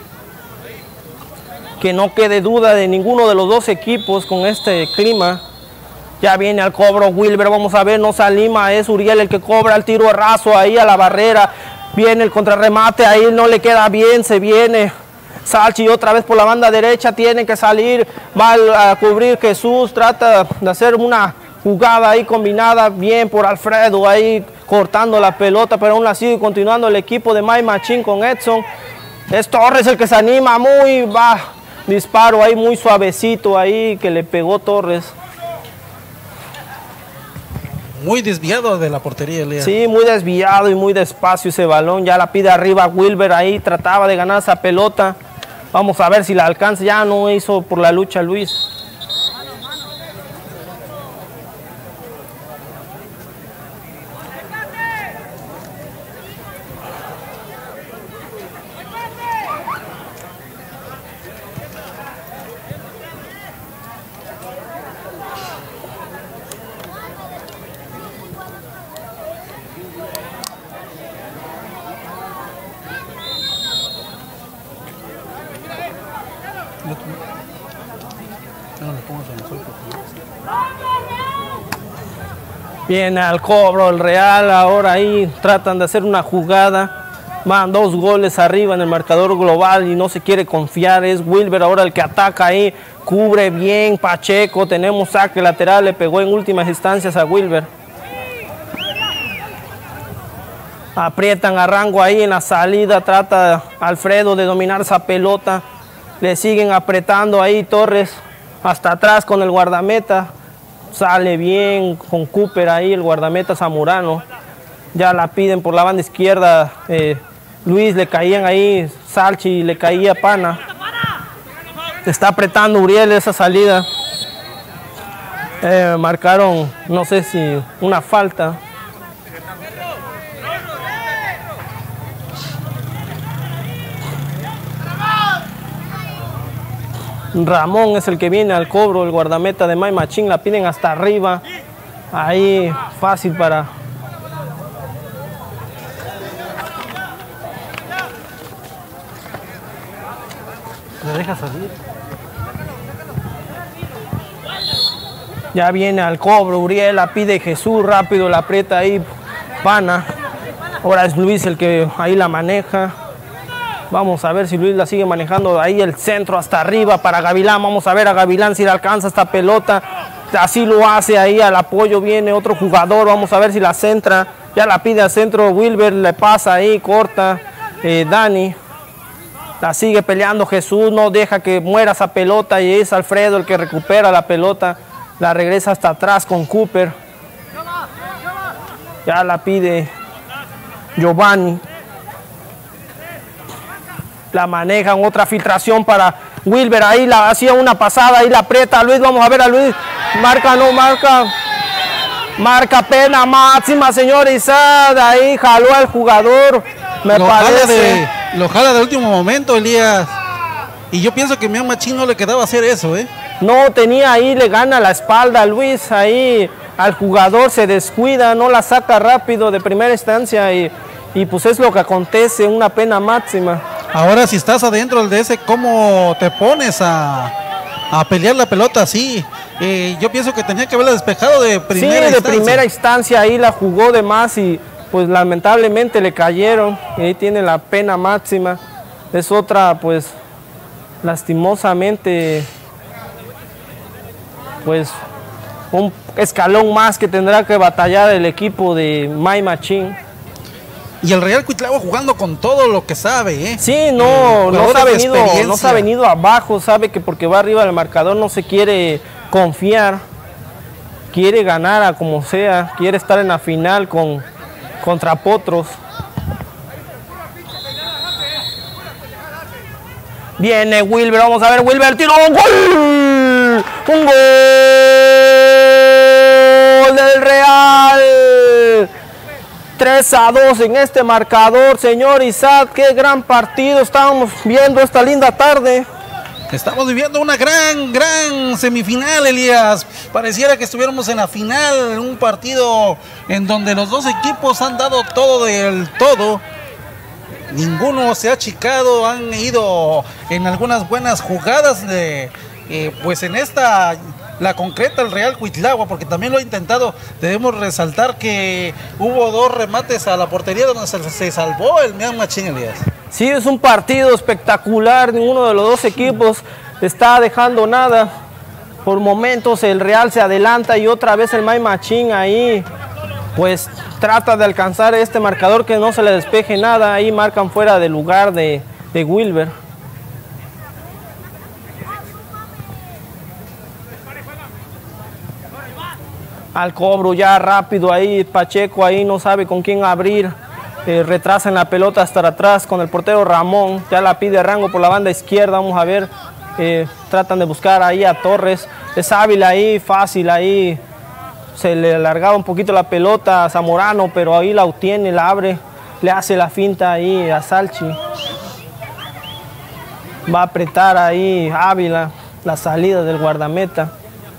Que no quede duda de ninguno de los dos equipos con este clima. Ya viene al cobro Wilber, vamos a ver, no se anima, es Uriel el que cobra el tiro raso ahí a la barrera. Viene el contrarremate, ahí no le queda bien, se viene Salchi otra vez por la banda derecha, tiene que salir, va a cubrir Jesús, trata de hacer una jugada ahí combinada, bien por Alfredo, ahí cortando la pelota, pero aún así sigue continuando el equipo de My Machine con Edson. Es Torres el que se anima, muy va, disparo ahí muy suavecito ahí que le pegó Torres. Muy desviado de la portería, Elías. Sí, muy desviado y muy despacio ese balón. Ya la pide arriba Wilber ahí, trataba de ganar esa pelota. Vamos a ver si la alcanza. Ya no hizo por la lucha Luis. Viene al cobro el Real, ahora ahí tratan de hacer una jugada, van dos goles arriba en el marcador global y no se quiere confiar. Es Wilber ahora el que ataca ahí, cubre bien Pacheco, tenemos saque lateral, le pegó en últimas instancias a Wilber. Aprietan a Rango ahí en la salida, trata Alfredo de dominar esa pelota, Le siguen apretando ahí Torres hasta atrás con el guardameta. Sale bien con Cooper ahí, el guardameta Zamorano. Ya la piden por la banda izquierda. Eh, Luis le caían ahí, Salchi le caía Pana. Está apretando Uriel esa salida. Eh, marcaron, no sé si una falta. Ramón es el que viene al cobro, el guardameta de May Machín, la piden hasta arriba. Ahí fácil para... ¿Le deja salir? Ya viene al cobro, Uriel la pide Jesús, rápido la aprieta ahí Pana. Ahora es Luis el que ahí la maneja. Vamos a ver si Luis la sigue manejando. Ahí el centro hasta arriba para Gavilán. Vamos a ver a Gavilán si le alcanza esta pelota. Así lo hace ahí, al apoyo viene otro jugador. Vamos a ver si la centra. Ya la pide al centro Wilber, le pasa ahí, corta eh, Dani. La sigue peleando Jesús, no deja que muera esa pelota y es Alfredo el que recupera la pelota. La regresa hasta atrás con Cooper. Ya la pide Giovanni. La manejan, otra filtración para Wilber. Ahí la hacía una pasada, ahí la aprieta Luis. Vamos a ver a Luis. Marca, no marca. Marca pena máxima, señor Izad. Ahí jaló al jugador. Me lo parece. Jala de, lo jala de último momento, Elías. Y yo pienso que Mian Machín no le quedaba hacer eso, ¿eh? No, tenía ahí, le gana la espalda a Luis. Ahí al jugador se descuida, no la saca rápido de primera instancia. Y, y pues es lo que acontece, una pena máxima. Ahora si estás adentro del D S, ¿cómo te pones a, a pelear la pelota así? Eh, yo pienso que tenía que haberla despejado de primera sí, instancia. de primera instancia ahí la jugó de más y pues lamentablemente le cayeron. Y ahí tiene la pena máxima. Es otra pues lastimosamente pues un escalón más que tendrá que batallar el equipo de May Machín. Y el Real Cuitlagua jugando con todo lo que sabe, ¿eh? Sí, no, eh, no, se ha venido, no se ha venido abajo, sabe que porque va arriba del marcador no se quiere confiar, quiere ganar a como sea, quiere estar en la final con, contra Potros. Viene Wilber, vamos a ver, Wilber, tiro, un gol, un gol del Real. tres a dos en este marcador, señor Isaac, qué gran partido estamos viendo esta linda tarde. Estamos viviendo una gran, gran semifinal, Elías. Pareciera que estuviéramos en la final, un partido en donde los dos equipos han dado todo del todo. Ninguno se ha achicado, han ido en algunas buenas jugadas de, eh, pues en esta... la concreta el Real Cuitlagua, porque también lo ha intentado. Debemos resaltar que hubo dos remates a la portería donde se, se salvó el Mian Machín, Elías. Sí, es un partido espectacular, ninguno de los dos equipos está dejando nada. Por momentos el Real se adelanta y otra vez el May Machín ahí pues trata de alcanzar este marcador, que no se le despeje nada. Ahí marcan fuera de lugar de, de Wilber. Al cobro ya rápido ahí, Pacheco ahí no sabe con quién abrir, eh, retrasan la pelota hasta atrás con el portero Ramón, ya la pide Rango por la banda izquierda, vamos a ver, eh, tratan de buscar ahí a Torres, es hábil ahí, fácil ahí, se le alargaba un poquito la pelota a Zamorano, pero ahí la obtiene, la abre, le hace la finta ahí a Salchi, va a apretar ahí Ávila, la salida del guardameta.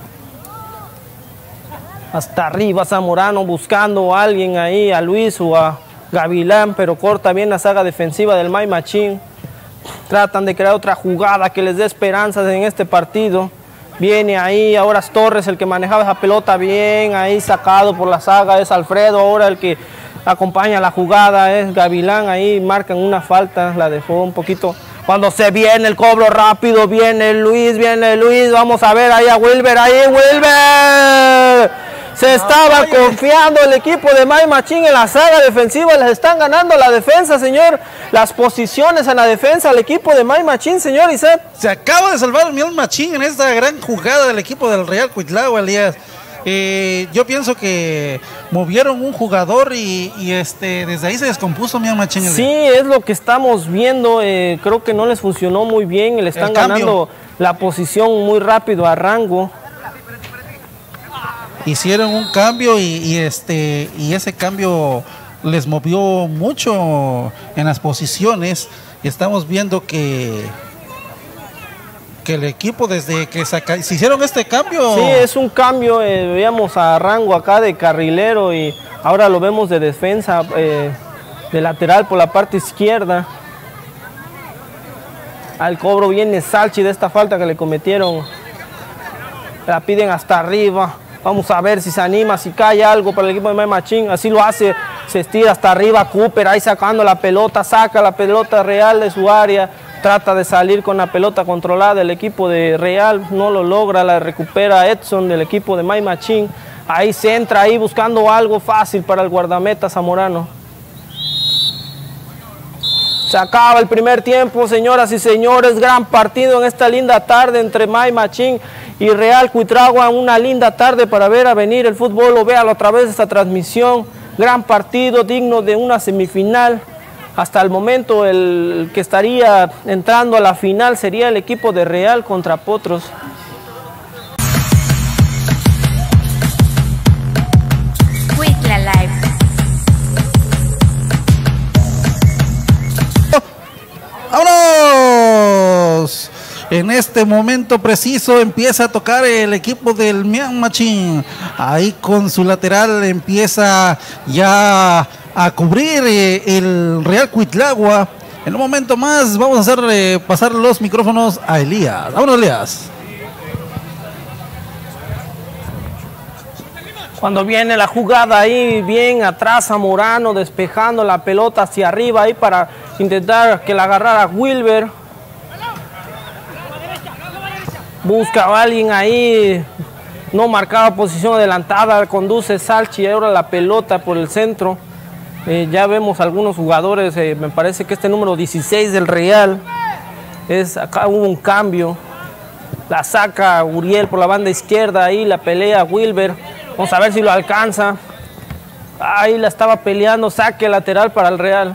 Hasta arriba Zamorano buscando a alguien ahí, a Luis o a Gavilán, pero corta bien la saga defensiva del May Machín. Tratan de crear otra jugada que les dé esperanzas en este partido. Viene ahí, ahora es Torres el que manejaba esa pelota bien, ahí sacado por la saga, es Alfredo, ahora el que acompaña la jugada es Gavilán, ahí marcan una falta, la dejó un poquito. Cuando se viene el cobro rápido, viene Luis, viene Luis, vamos a ver ahí a Wilber, ahí Wilber. Se estaba confiando el equipo de May Machín en la saga defensiva. Les están ganando la defensa, señor. Las posiciones en la defensa al equipo de May Machín, señor Isaac. Se acaba de salvar el May Machín en esta gran jugada del equipo del Real Cuitlagua, Elías. Eh, yo pienso que movieron un jugador y, y este desde ahí se descompuso May Machín. Sí, es lo que estamos viendo. Eh, creo que no les funcionó muy bien. Le están ganando la posición muy rápido a Rango. Hicieron un cambio y, y este y ese cambio les movió mucho en las posiciones. Estamos viendo que que el equipo desde que saca, se hicieron este cambio. Sí, es un cambio. Eh, veíamos a Rango acá de carrilero y ahora lo vemos de defensa, eh, de lateral por la parte izquierda. Al cobro viene Salchi de esta falta que le cometieron. La piden hasta arriba. Vamos a ver si se anima, si cae algo para el equipo de May Machín. Así lo hace, se estira hasta arriba Cooper, ahí sacando la pelota, saca la pelota Real de su área. Trata de salir con la pelota controlada el equipo de Real, no lo logra, la recupera Edson del equipo de May Machín. Ahí se entra, ahí buscando algo fácil para el guardameta zamorano. Se acaba el primer tiempo, señoras y señores. Gran partido en esta linda tarde entre May Machín y Real Cuitlagua. Una linda tarde para ver a venir el fútbol. O véalo a través de esta transmisión. Gran partido, digno de una semifinal. Hasta el momento el que estaría entrando a la final sería el equipo de Real contra Potros. Cuitla Live. ¡Vámonos! En este momento preciso empieza a tocar el equipo del May Machín. Ahí con su lateral empieza ya a cubrir eh, el Real Cuitlagua. En un momento más vamos a hacer eh, pasar los micrófonos a Elías. ¡Vámonos, Elías! Cuando viene la jugada ahí, bien atrás Zamorano despejando la pelota hacia arriba ahí para intentar que la agarrara Wilber. Busca a alguien ahí, no marcaba posición adelantada, conduce Salchi y ahora la pelota por el centro. Eh, ya vemos algunos jugadores, eh, me parece que este número dieciséis del Real, es, acá hubo un cambio. La saca Uriel por la banda izquierda, ahí la pelea Wilber. Vamos a ver si lo alcanza. Ahí la estaba peleando, saque lateral para el Real.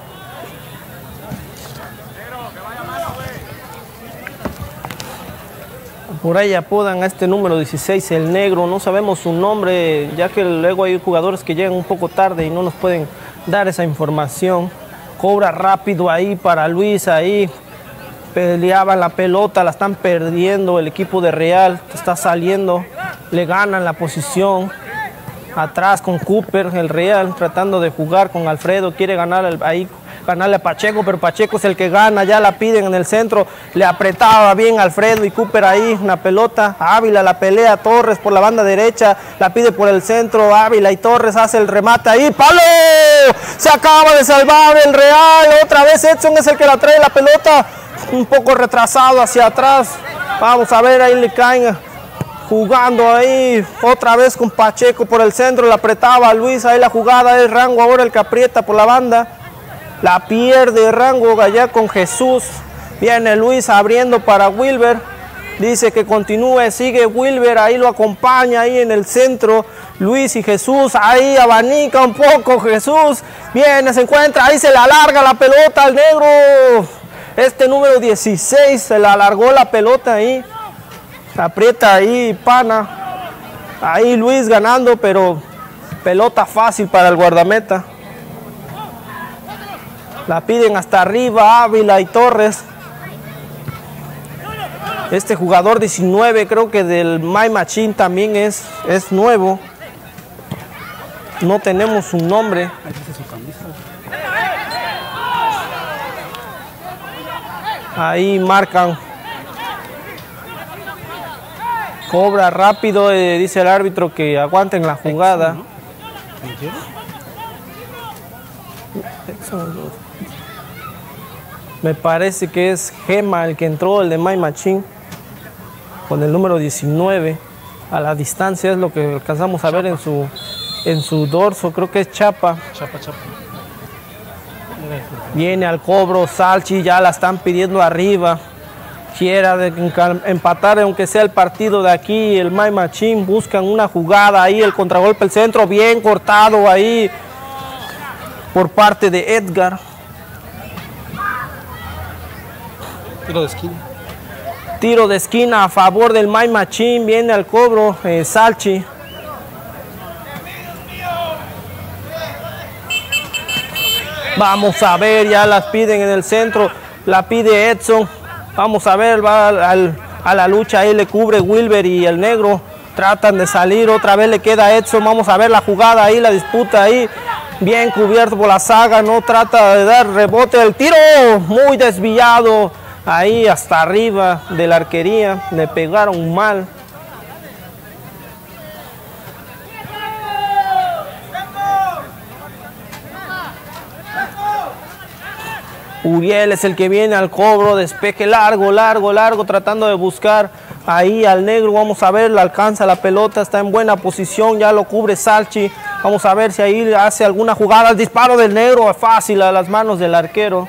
Por ahí apodan a este número dieciséis el negro, no sabemos su nombre, ya que luego hay jugadores que llegan un poco tarde y no nos pueden dar esa información. Cobra rápido ahí para Luis, ahí peleaban la pelota, la están perdiendo el equipo de Real, está saliendo, le ganan la posición. Atrás con Cooper, el Real tratando de jugar con Alfredo, quiere ganar el, ahí, ganarle a Pacheco, pero Pacheco es el que gana, ya la piden en el centro, le apretaba bien Alfredo y Cooper ahí, una pelota, Ávila la pelea, Torres por la banda derecha, la pide por el centro, Ávila y Torres hace el remate ahí, ¡palo! Se acaba de salvar el Real, otra vez Edson es el que la trae la pelota, un poco retrasado hacia atrás, vamos a ver, ahí le caen. Jugando ahí, otra vez con Pacheco por el centro, la apretaba a Luis, ahí la jugada es Rango, ahora el que aprieta por la banda, la pierde Rango allá con Jesús, viene Luis abriendo para Wilber, dice que continúe, sigue Wilber, ahí lo acompaña ahí en el centro, Luis y Jesús, ahí abanica un poco Jesús, viene, se encuentra, ahí se le alarga la pelota al negro, este número dieciséis, se le alargó la pelota ahí. Aprieta ahí Pana, ahí Luis ganando, pero pelota fácil para el guardameta. La piden hasta arriba Ávila y Torres. Este jugador diecinueve creo que del May Machín también es, es nuevo. No tenemos su nombre. Ahí marcan. Cobra rápido, eh, dice el árbitro que aguanten la jugada. Me parece que es Gema el que entró, el de May Machín, con el número diecinueve. A la distancia es lo que alcanzamos a ver en su, en su dorso, creo que es Chapa. Chapa, chapa. Viene al cobro, Salchi, ya la están pidiendo arriba. Quiera de empatar, aunque sea el partido de aquí, el My Machín, buscan una jugada ahí, el contragolpe, el centro, bien cortado ahí por parte de Edgar. Tiro de esquina. Tiro de esquina a favor del My Machín, viene al cobro eh, Salchi. Vamos a ver, ya las piden en el centro, la pide Edson. Vamos a ver, va al, a la lucha, ahí le cubre Wilber y el negro. Tratan de salir, otra vez le queda Edson. Vamos a ver la jugada ahí, la disputa ahí. Bien cubierto por la saga, no trata de dar rebote. El tiro muy desviado. Ahí hasta arriba de la arquería, le pegaron mal. Uriel es el que viene al cobro, despeje largo, largo, largo, tratando de buscar ahí al negro. Vamos a ver, le alcanza la pelota, está en buena posición, ya lo cubre Salchi. Vamos a ver si ahí hace alguna jugada. El disparo del negro es fácil a las manos del arquero.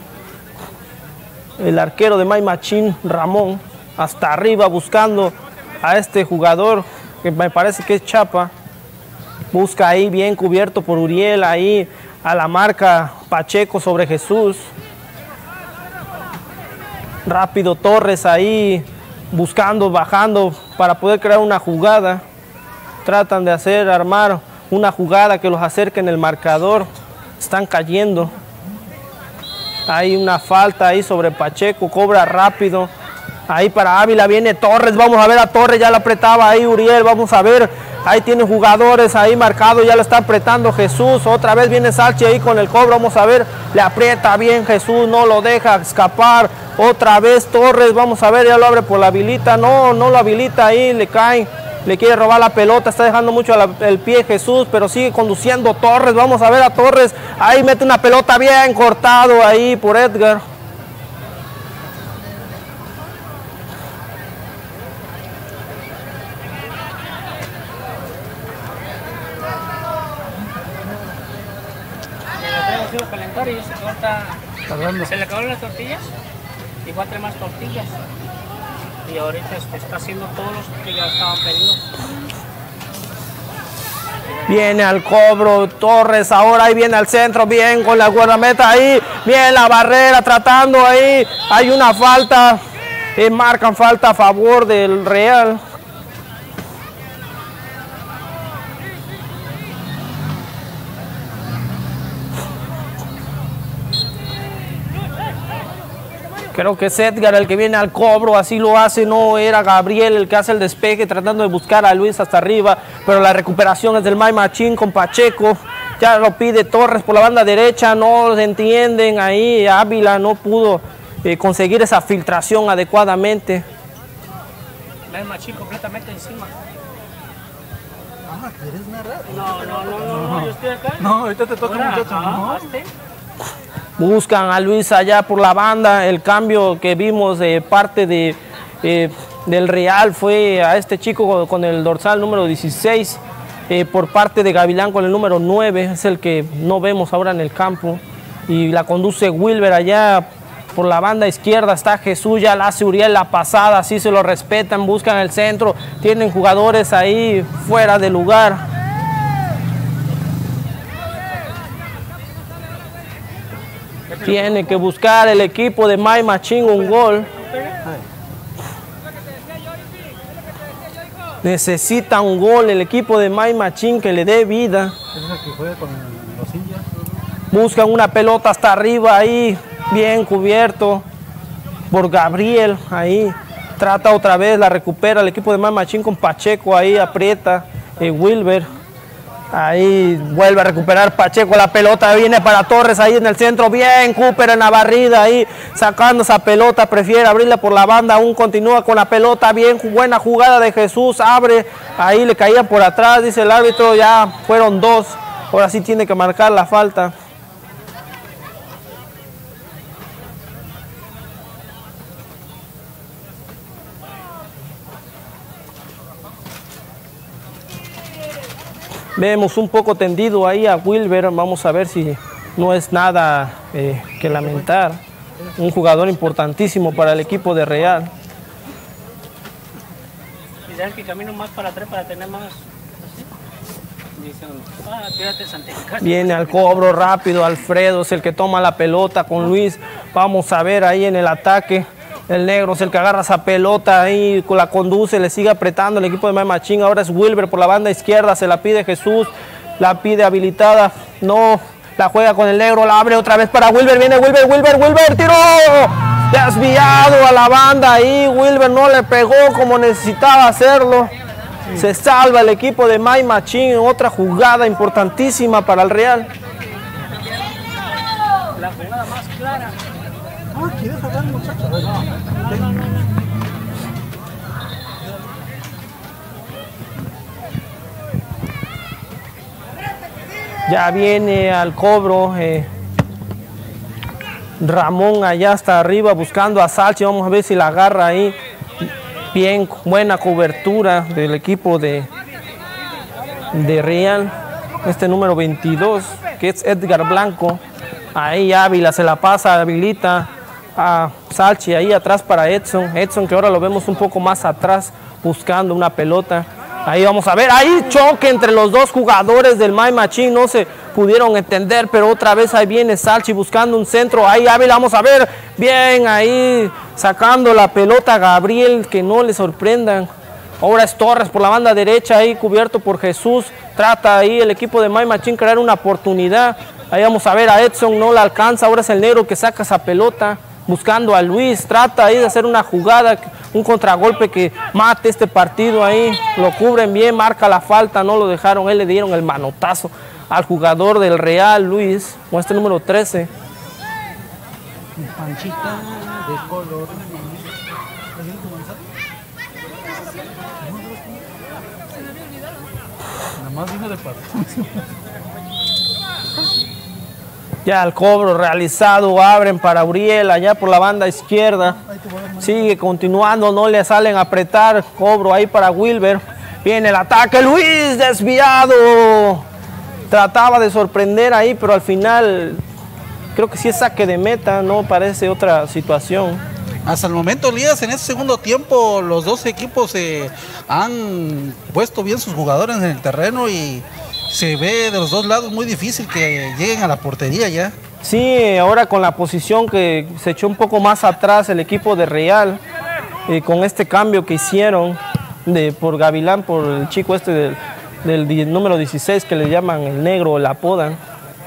El arquero de My Machín, Ramón, hasta arriba buscando a este jugador, que me parece que es Chapa. Busca ahí bien cubierto por Uriel, ahí a la marca Pacheco sobre Jesús. Rápido Torres ahí buscando, bajando para poder crear una jugada. Tratan de hacer, armar una jugada que los acerque en el marcador. Están cayendo. Hay una falta ahí sobre Pacheco, cobra rápido. Ahí para Ávila viene Torres, vamos a ver a Torres, ya la apretaba ahí Uriel, vamos a ver. Ahí tiene jugadores ahí marcados, ya lo está apretando Jesús. Otra vez viene Salchi ahí con el cobro, vamos a ver. Le aprieta bien Jesús, no lo deja escapar. Otra vez Torres, vamos a ver, ya lo abre por la habilita. No, no lo habilita ahí, le cae. Le quiere robar la pelota, está dejando mucho el pie Jesús, pero sigue conduciendo Torres. Vamos a ver a Torres, ahí mete una pelota bien cortado ahí por Edgar. Lo calentar y se corta, se le acabaron las tortillas, igual trae más tortillas y ahorita este, está haciendo todos los que ya estaban pedidos. Viene al cobro Torres, ahora ahí viene al centro, bien con la guardameta ahí, bien la barrera tratando ahí, hay una falta, eh, marcan falta a favor del Real. Creo que es Edgar el que viene al cobro, así lo hace, no era Gabriel el que hace el despeje, tratando de buscar a Luis hasta arriba, pero la recuperación es del My Machín con Pacheco, ya lo pide Torres por la banda derecha, no se entienden ahí, Ávila no pudo eh, conseguir esa filtración adecuadamente. My Machín completamente encima. Ah, ¿quieres narrar? No, no, no, no, no, yo estoy acá. No, ahorita te toca Ahora, muchacho. ajá, No. hazte. Buscan a Luis allá por la banda, el cambio que vimos de parte de, eh, del Real fue a este chico con el dorsal número dieciséis, eh, por parte de Gavilán con el número nueve, es el que no vemos ahora en el campo, y la conduce Wilber allá por la banda izquierda, está Jesús, ya la hace Uriel la pasada, así se lo respetan, buscan el centro, tienen jugadores ahí fuera de lugar. Tiene que buscar el equipo de My Machín un gol. Necesita un gol el equipo de My Machín que le dé vida. ¿Es el que juega con los indios? Buscan una pelota hasta arriba ahí, bien cubierto por Gabriel. Ahí trata otra vez, la recupera el equipo de My Machín con Pacheco. Ahí aprieta eh, Wilber. Ahí vuelve a recuperar Pacheco, la pelota viene para Torres ahí en el centro, bien Cooper en la barrida ahí sacando esa pelota, prefiere abrirla por la banda, aún continúa con la pelota, bien buena jugada de Jesús, abre, ahí le caía por atrás, dice el árbitro, ya fueron dos, ahora sí tiene que marcar la falta. Vemos un poco tendido ahí a Wilber. Vamos a ver si no es nada eh, que lamentar. Un jugador importantísimo para el equipo de Real. Ideal que camino más para atrás para tener más. Dicen, ah, tírate Santiago. Viene al cobro rápido. Alfredo es el que toma la pelota con Luis. Vamos a ver ahí en el ataque. El negro es el que agarra esa pelota ahí, la conduce, le sigue apretando el equipo de Mike Machín. Ahora es Wilber por la banda izquierda, se la pide Jesús, la pide habilitada, no, la juega con el negro, la abre otra vez para Wilber, viene Wilber, Wilber, Wilber, tiró, desviado a la banda ahí, Wilber no le pegó como necesitaba hacerlo. Se salva el equipo de Mike Machín en otra jugada importantísima para el Real. La jugada más clara. Ah, ¿quieres hablar, muchacho? Ya viene al cobro eh, Ramón allá hasta arriba buscando a Salchi. Vamos a ver si la agarra ahí. Bien, buena cobertura del equipo de, de Real. Este número veintidós, que es Edgar Blanco. Ahí Ávila se la pasa, habilita a Salchi ahí atrás para Edson. Edson que ahora lo vemos un poco más atrás buscando una pelota. Ahí vamos a ver, ahí choque entre los dos jugadores del Mike Machín, no se pudieron entender, pero otra vez ahí viene Salchi buscando un centro. Ahí Ávila, vamos a ver, bien ahí sacando la pelota Gabriel, que no le sorprendan. Ahora es Torres por la banda derecha, ahí cubierto por Jesús. Trata ahí el equipo de Mike Machín crear una oportunidad. Ahí vamos a ver a Edson, no la alcanza. Ahora es el negro que saca esa pelota buscando a Luis. Trata ahí de hacer una jugada, un contragolpe que mate este partido ahí. Lo cubren bien, marca la falta, no lo dejaron. Él le dieron el manotazo al jugador del Real, Luis, con este número trece. Panchita de color. Nada más vino de parte. Ya el cobro realizado, abren para Uriel allá por la banda izquierda. Sigue continuando, no le salen a apretar. Cobro ahí para Wilber. Viene el ataque, Luis desviado. Trataba de sorprender ahí, pero al final creo que sí es saque de meta, no parece otra situación. Hasta el momento, Elías, en este segundo tiempo los dos equipos eh, han puesto bien sus jugadores en el terreno y se ve de los dos lados muy difícil que lleguen a la portería ya. Sí, ahora con la posición que se echó un poco más atrás el equipo de Real, eh, con este cambio que hicieron de, por Gavilán, por el chico este del, del, del número dieciséis que le llaman el negro, la apodan.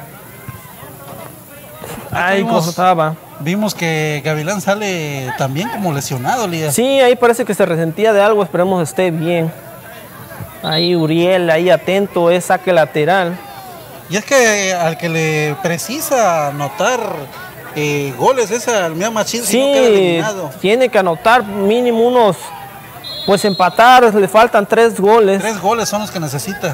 Ahí costaba. Vimos que Gavilán sale también como lesionado, Elías. Sí, ahí parece que se resentía de algo, esperemos esté bien. Ahí Uriel, ahí atento, es saque lateral. Y es que al que le precisa anotar eh, goles es al Mike Machín, si sí, no queda eliminado. Tiene que anotar mínimo unos, pues empatar, le faltan tres goles. Tres goles son los que necesita.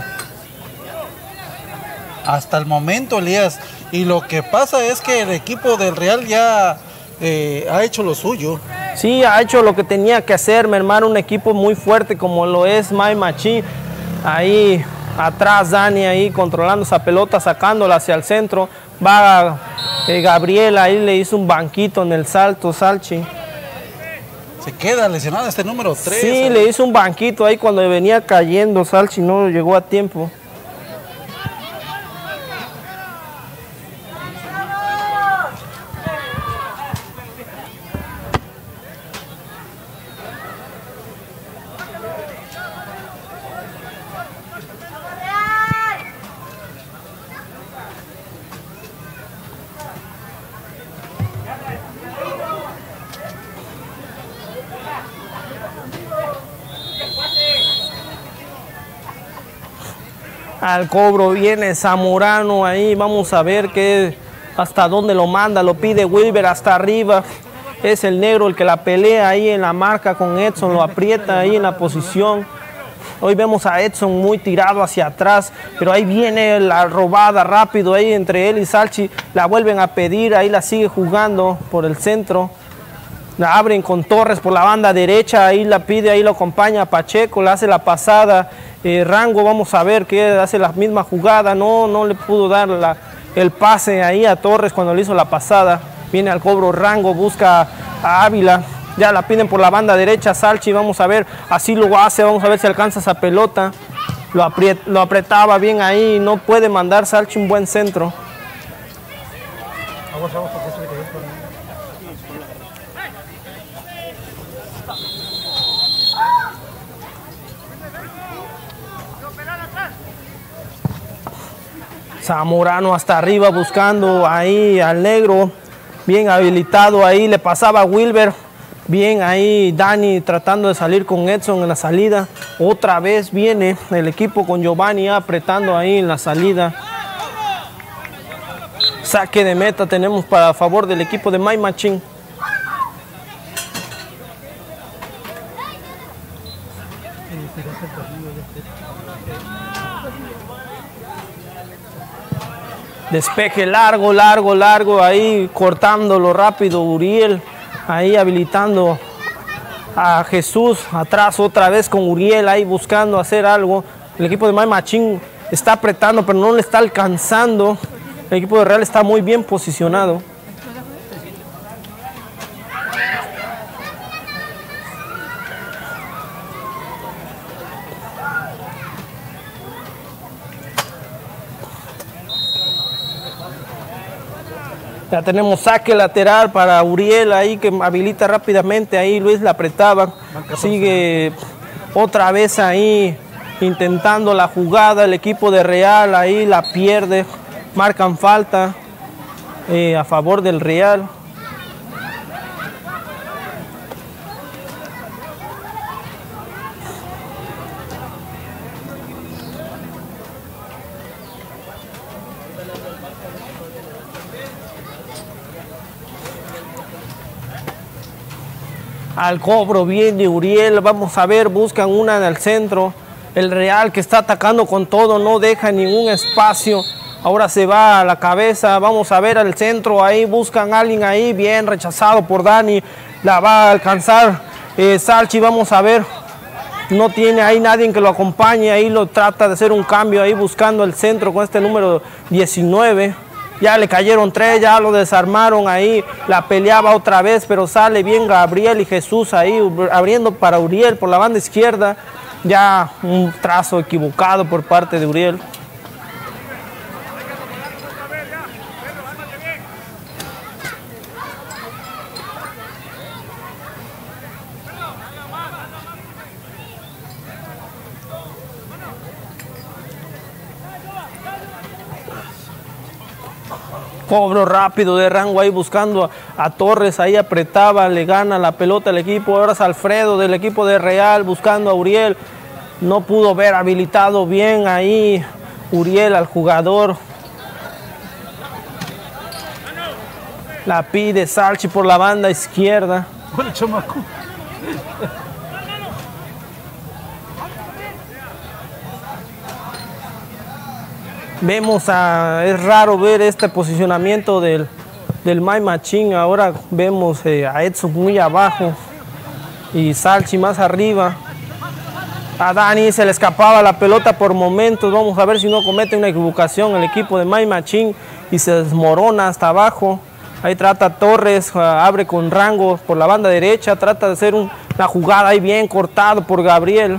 Hasta el momento, Elías. Y lo que pasa es que el equipo del Real ya eh, ha hecho lo suyo. Sí, ha hecho lo que tenía que hacer, mermar un equipo muy fuerte como lo es Mike Machín. Ahí atrás Dani ahí controlando esa pelota, sacándola hacia el centro. Va eh, Gabriel, ahí le hizo un banquito en el salto, Salchi. Se queda lesionado este número tres. Sí, ¿sabes? le hizo un banquito ahí cuando venía cayendo Salchi, no llegó a tiempo. Al cobro viene Zamorano ahí, vamos a ver qué, hasta dónde lo manda, lo pide Wilber hasta arriba. Es el negro el que la pelea ahí en la marca con Edson, lo aprieta ahí en la posición. Hoy vemos a Edson muy tirado hacia atrás, pero ahí viene la robada rápido ahí entre él y Salchi. La vuelven a pedir, ahí la sigue jugando por el centro. La abren con Torres por la banda derecha, ahí la pide, ahí lo acompaña Pacheco, le hace la pasada. Eh, Rango, vamos a ver que hace la misma jugada, no, no le pudo dar la, el pase ahí a Torres cuando le hizo la pasada. Viene al cobro Rango, busca a Ávila, ya la piden por la banda derecha, Salchi, vamos a ver, así lo hace, vamos a ver si alcanza esa pelota. Lo, apriet, lo apretaba bien ahí, no puede mandar Salchi un buen centro. Zamorano hasta arriba buscando ahí al negro, bien habilitado ahí, le pasaba a Wilber, bien ahí Dani tratando de salir con Edson en la salida. Otra vez viene el equipo con Giovanni apretando ahí en la salida. Saque de meta tenemos para favor del equipo de My Machine. Despeje largo, largo, largo, ahí cortándolo rápido Uriel, ahí habilitando a Jesús, atrás otra vez con Uriel, ahí buscando hacer algo. El equipo de My Machín está apretando, pero no le está alcanzando. El equipo de Real está muy bien posicionado. Ya tenemos saque lateral para Uriel ahí que habilita rápidamente, ahí Luis la apretaba, sigue otra vez ahí intentando la jugada, el equipo de Real ahí la pierde, marcan falta eh, a favor del Real. Al cobro viene Uriel, vamos a ver, buscan una en el centro. El Real que está atacando con todo, no deja ningún espacio. Ahora se va a la cabeza, vamos a ver al centro, ahí buscan a alguien ahí, bien rechazado por Dani. La va a alcanzar eh, Salchi, vamos a ver. No tiene ahí nadie que lo acompañe, ahí lo trata de hacer un cambio, ahí buscando el centro con este número diecinueve. Ya le cayeron tres, ya lo desarmaron ahí, la peleaba otra vez, pero sale bien Gabriel y Jesús ahí, abriendo para Uriel por la banda izquierda. Ya un trazo equivocado por parte de Uriel. Cobro rápido de Rango ahí buscando a, a Torres, ahí apretaba, le gana la pelota al equipo. Ahora es Alfredo del equipo de Real buscando a Uriel. No pudo ver habilitado bien ahí Uriel al jugador. La pide Salchi por la banda izquierda. Bueno, chamaco. Vemos a, es raro ver este posicionamiento del, del My Machine. Ahora vemos eh, a Edson muy abajo y Salchi más arriba. A Dani se le escapaba la pelota por momentos. Vamos a ver si no comete una equivocación el equipo de My Machine y se desmorona hasta abajo. Ahí trata Torres, uh, abre con Rango por la banda derecha, trata de hacer un, una jugada ahí bien cortado por Gabriel.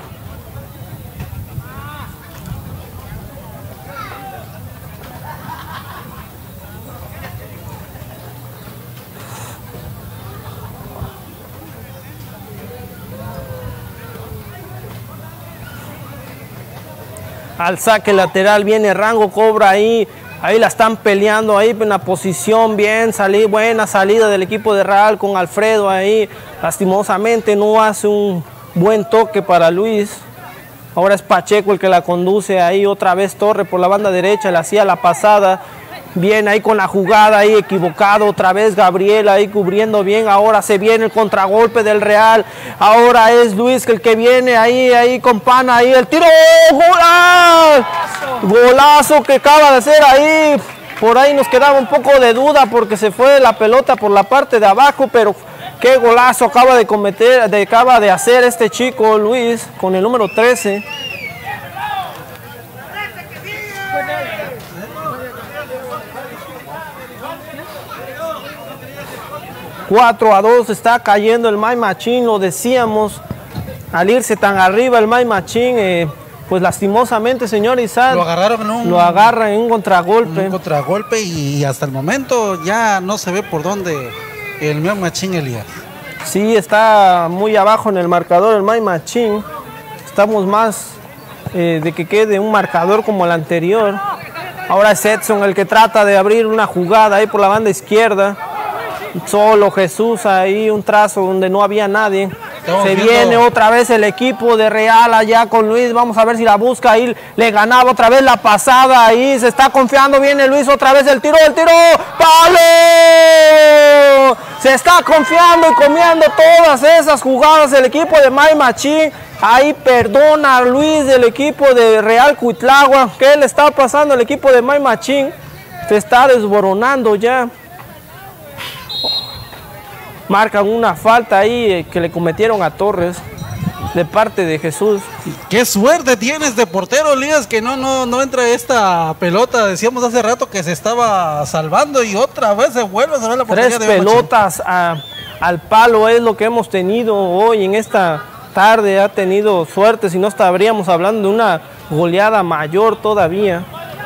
Al saque lateral viene Rango, cobra ahí, ahí la están peleando, ahí en la posición bien, salí, buena salida del equipo de Real con Alfredo ahí, lastimosamente no hace un buen toque para Luis. Ahora es Pacheco el que la conduce ahí, otra vez Torre por la banda derecha, le hacía la pasada, bien ahí con la jugada, ahí equivocado, otra vez Gabriel ahí cubriendo bien, ahora se viene el contragolpe del Real, ahora es Luis el que viene ahí, ahí con Pana, ahí el tiro, ¡golazo! Golazo que acaba de hacer ahí, por ahí nos quedaba un poco de duda porque se fue la pelota por la parte de abajo, pero Qué golazo acaba de cometer, de, acaba de hacer este chico Luis con el número trece. cuatro a dos está cayendo el My Machín, lo decíamos, al irse tan arriba el My Machín, eh, pues lastimosamente, señor Isaac, lo agarraron en un, lo agarran en un contragolpe. Un contragolpe y hasta el momento ya no se ve por dónde el My Machín, Elías. Sí, está muy abajo en el marcador el My Machín. Estamos más eh, de que quede un marcador como el anterior. Ahora es Edson el que trata de abrir una jugada ahí por la banda izquierda. Solo Jesús ahí, un trazo donde no había nadie. Estamos Se viendo. Viene otra vez el equipo de Real allá con Luis. Vamos a ver si la busca ahí. Le ganaba otra vez la pasada ahí. Se está confiando. Viene Luis otra vez. El tiro, el tiro. ¡Palo! Se está confiando y comiendo todas esas jugadas el equipo de My Machín. Ahí perdona a Luis del equipo de Real Cuitlagua. ¿Qué le está pasando al equipo de My Machín? Se está desboronando ya. Marcan una falta ahí eh, que le cometieron a Torres de parte de Jesús. Qué suerte tienes de portero, Elías, que no, no, no entra esta pelota. Decíamos hace rato que se estaba salvando y otra vez se vuelve a salvar la portería. Tres pelotas a, al palo es lo que hemos tenido hoy en esta tarde. Ha tenido suerte, si no estaríamos hablando de una goleada mayor todavía.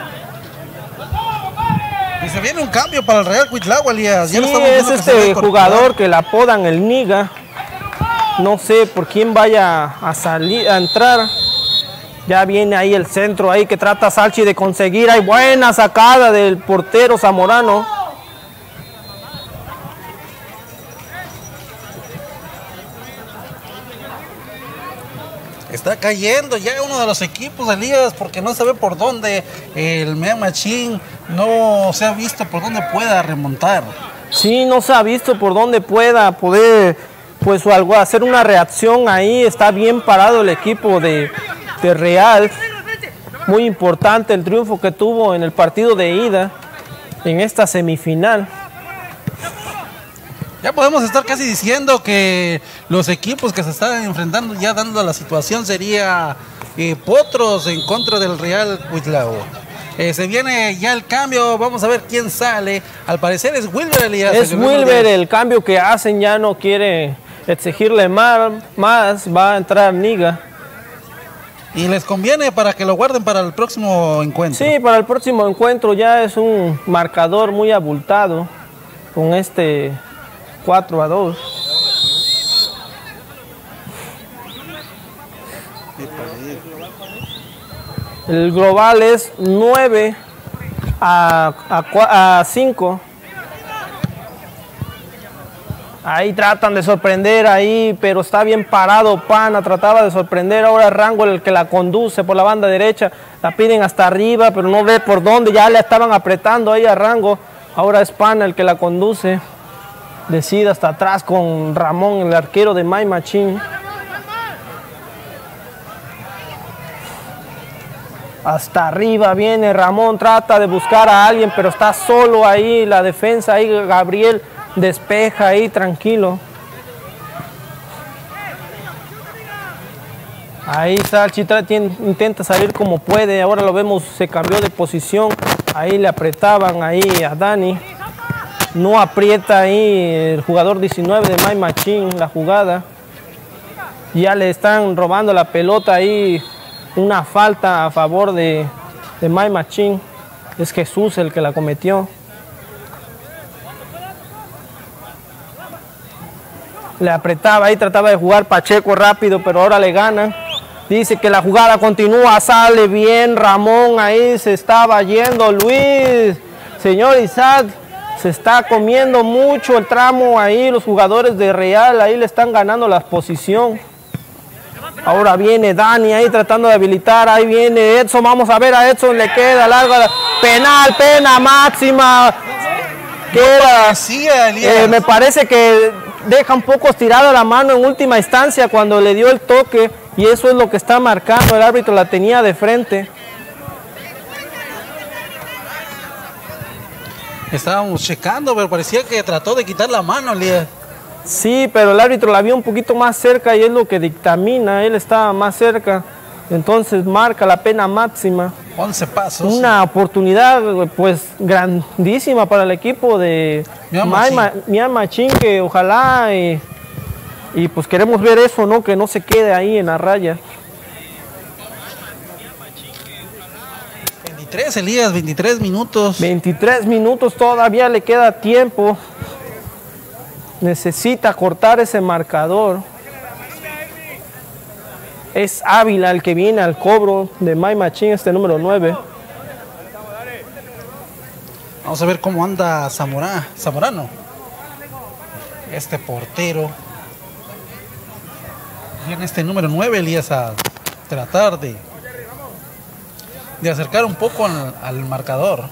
Y se viene un cambio para el Real Cuitlagua, Elías. Sí, es este jugador que le apodan el Niga. No sé por quién vaya a salir, a entrar. Ya viene ahí el centro ahí que trata Salchi de conseguir. Hay buena sacada del portero Zamorano. Está cayendo ya uno de los equipos, Elías, porque no sabe por dónde el My Machín, no se ha visto por dónde pueda remontar. Sí, no se ha visto por dónde pueda poder, pues, o algo, hacer una reacción ahí. Está bien parado el equipo de, de Real. Muy importante el triunfo que tuvo en el partido de ida en esta semifinal. Ya podemos estar casi diciendo que los equipos que se están enfrentando ya dando la situación sería eh, Potros en contra del Real Cuitlagua. Eh, se viene ya el cambio, vamos a ver quién sale. Al parecer es Wilber, Elías. Es Wilber el cambio que hacen, ya no quiere exigirle más, más va a entrar Niga. Y les conviene para que lo guarden para el próximo encuentro. Sí, para el próximo encuentro ya es un marcador muy abultado con este cuatro a dos. El global es nueve a cinco. Ahí tratan de sorprender ahí, pero está bien parado Pana, trataba de sorprender. Ahora Rango el que la conduce por la banda derecha, la piden hasta arriba, pero no ve por dónde, ya le estaban apretando ahí a Rango. Ahora es Pana el que la conduce. Decide hasta atrás con Ramón, el arquero de My Machín. Hasta arriba viene Ramón, trata de buscar a alguien, pero está solo ahí, la defensa ahí, Gabriel despeja ahí, tranquilo. Ahí Salchi intenta salir como puede, ahora lo vemos, se cambió de posición, ahí le apretaban ahí a Dani. No aprieta ahí el jugador diecinueve de My Machín la jugada. Ya le están robando la pelota ahí. Una falta a favor de, de My Machín. Es Jesús el que la cometió. Le apretaba ahí, trataba de jugar Pacheco rápido, pero ahora le ganan. Dice que la jugada continúa, sale bien Ramón, ahí se estaba yendo Luis. Señor Isaac, se está comiendo mucho el tramo ahí, los jugadores de Real, ahí le están ganando la posición. Ahora viene Dani ahí tratando de habilitar, ahí viene Edson, vamos a ver a Edson, le queda larga, penal, pena máxima. Queda, eh, me parece que deja un poco estirada la mano en última instancia cuando le dio el toque, y eso es lo que está marcando, el árbitro la tenía de frente. Estábamos checando, pero parecía que trató de quitar la mano, Elías. Sí, pero el árbitro la vio un poquito más cerca y es lo que dictamina, él estaba más cerca, entonces marca la pena máxima. once pasos. Una oportunidad pues grandísima para el equipo de Miami Machín, que ojalá y, y pues queremos ver eso, ¿no? Que no se quede ahí en la raya. veintitrés, Elías, veintitrés minutos. veintitrés minutos, todavía le queda tiempo. Necesita cortar ese marcador. Es Ávila el que viene al cobro de Miami Machín, este número nueve. Vamos a ver cómo anda Zamora, Zamorano. Este portero. Viene este número nueve, Elías, a tratar de, de acercar un poco al, al marcador.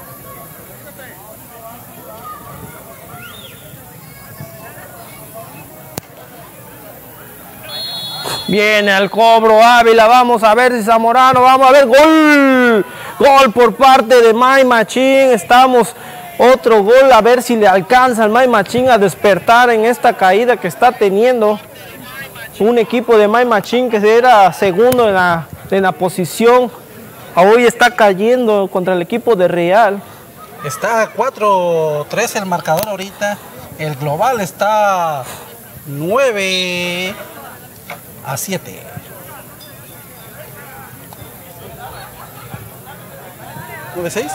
Viene al cobro Ávila, vamos a ver si Zamorano, vamos a ver, gol, gol por parte de Miami Machín, estamos, otro gol, a ver si le alcanza al Miami Machín a despertar en esta caída que está teniendo un equipo de Miami Machín que era segundo en la, en la posición, hoy está cayendo contra el equipo de Real. Está cuatro tres el marcador ahorita, el global está nueve a siete. nueve seis.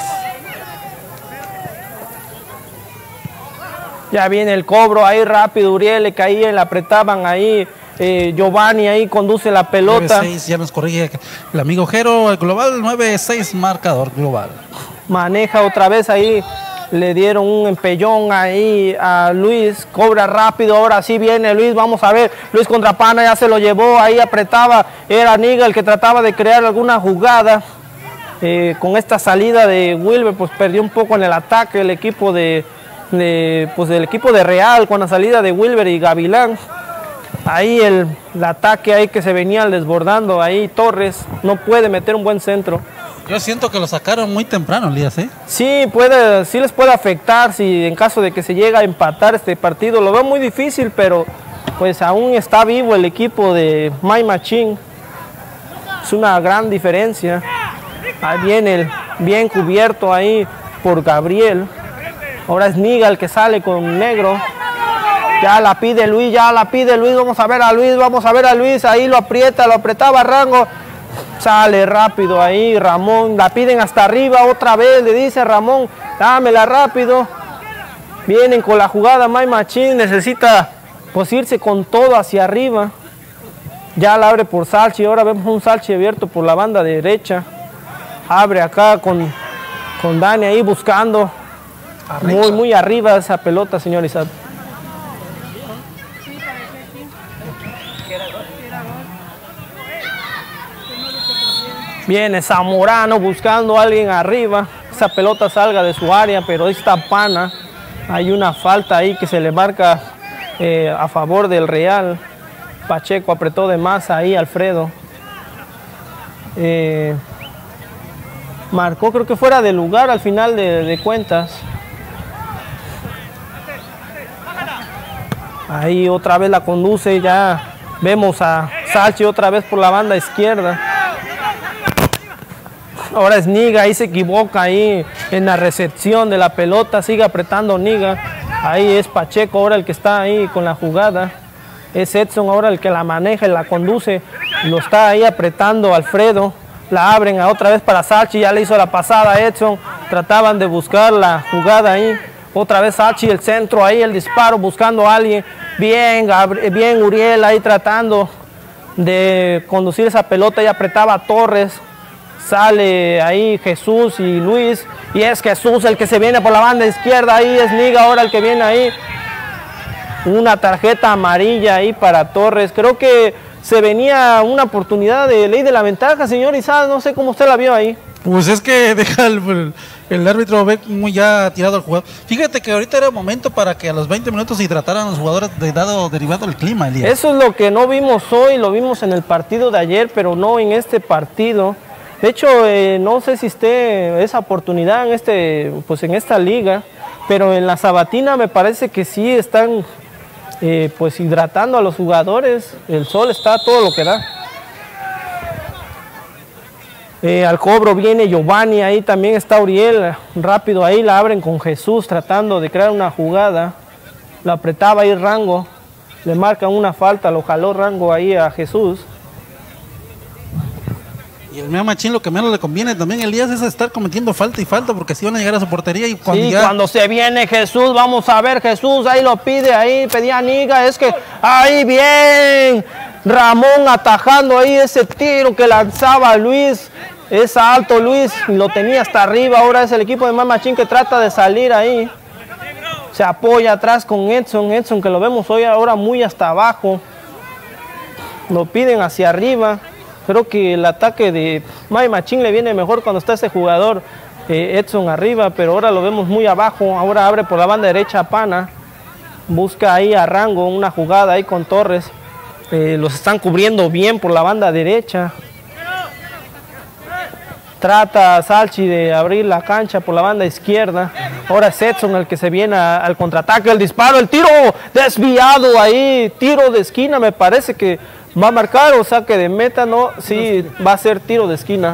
Ya viene el cobro ahí rápido, Uriel le caía, le apretaban ahí, eh, Giovanni ahí conduce la pelota. nueve seis, ya nos corrige el amigo Jero, el global nueve seis marcador global. Maneja otra vez ahí. Le dieron un empellón ahí a Luis, cobra rápido, ahora sí viene Luis, vamos a ver, Luis contra Pana, ya se lo llevó, ahí apretaba, era Niga el que trataba de crear alguna jugada, eh, con esta salida de Wilber, pues perdió un poco en el ataque el equipo de, de pues del equipo de Real, con la salida de Wilber y Gavilán, ahí el, el ataque ahí que se venía desbordando, ahí Torres no puede meter un buen centro. Yo siento que lo sacaron muy temprano, Elías, ¿eh? Sí, puede, sí les puede afectar si en caso de que se llegue a empatar este partido. Lo veo muy difícil, pero pues aún está vivo el equipo de Miami Machín. Es una gran diferencia. Ahí viene el bien cubierto ahí por Gabriel. Ahora es Niga el que sale con negro. Ya la pide Luis, ya la pide Luis. Vamos a ver a Luis, vamos a ver a Luis. Ahí lo aprieta, lo apretaba Rango. Sale rápido ahí Ramón, la piden hasta arriba otra vez, le dice Ramón, dámela rápido. Vienen con la jugada, Miami Machín necesita pues irse con todo hacia arriba. Ya la abre por Salchi, ahora vemos un Salchi abierto por la banda derecha. Abre acá con, con Dani ahí buscando. Arriba. Muy, muy arriba esa pelota, señor Isaac. Viene Zamorano buscando a alguien arriba. Esa pelota salga de su área, pero esta Pana. Hay una falta ahí que se le marca eh, a favor del Real. Pacheco apretó de más ahí, Alfredo. Eh, marcó, creo que fuera de lugar al final de, de cuentas. Ahí otra vez la conduce, ya vemos a Salchi otra vez por la banda izquierda. Ahora es Niga, ahí se equivoca ahí en la recepción de la pelota, sigue apretando Niga. Ahí es Pacheco ahora el que está ahí con la jugada. Es Edson ahora el que la maneja y la conduce. Lo está ahí apretando Alfredo. La abren a otra vez para Salchi, ya le hizo la pasada a Edson. Trataban de buscar la jugada ahí. Otra vez Salchi, el centro ahí, el disparo buscando a alguien. Bien, bien Uriel ahí tratando de conducir esa pelota y apretaba a Torres. Sale ahí Jesús y Luis, y es Jesús el que se viene por la banda izquierda, ahí es Niga ahora el que viene ahí. Una tarjeta amarilla ahí para Torres, creo que se venía una oportunidad de ley de la ventaja, señor Isaac, no sé cómo usted la vio ahí. Pues es que deja el, el árbitro ve muy ya tirado al jugador. Fíjate que ahorita era momento para que a los veinte minutos se hidrataran los jugadores de dado derivado del clima, Elías. Eso es lo que no vimos hoy, lo vimos en el partido de ayer, pero no en este partido. De hecho, eh, no sé si esté esa oportunidad en, este, pues en esta liga, pero en la Sabatina me parece que sí están eh, pues hidratando a los jugadores. El sol está todo lo que da. Eh, al cobro viene Giovanni, ahí también está Uriel, rápido ahí la abren con Jesús tratando de crear una jugada. Lo apretaba ahí Rango, le marcan una falta, lo jaló Rango ahí a Jesús. Y el Mea Machín lo que menos le conviene también, Elías, es estar cometiendo falta y falta, porque si van a llegar a su portería y cuando Sí, ya... cuando se viene Jesús, vamos a ver, Jesús ahí lo pide, ahí pedía Niga, es que ahí bien, Ramón atajando ahí ese tiro que lanzaba Luis, es alto Luis, lo tenía hasta arriba, ahora es el equipo de Mea Machín que trata de salir ahí, se apoya atrás con Edson, Edson que lo vemos hoy ahora muy hasta abajo, lo piden hacia arriba. Creo que el ataque de Mea Machín le viene mejor cuando está ese jugador eh, Edson arriba, pero ahora lo vemos muy abajo. Ahora abre por la banda derecha Pana, busca ahí a Rango, una jugada ahí con Torres. Eh, los están cubriendo bien por la banda derecha. Trata Salchi de abrir la cancha por la banda izquierda. Ahora es Edson el que se viene a, al contraataque, el disparo, el tiro desviado ahí, tiro de esquina, me parece que va a marcar o saque de meta, no, sí, va a ser tiro de esquina.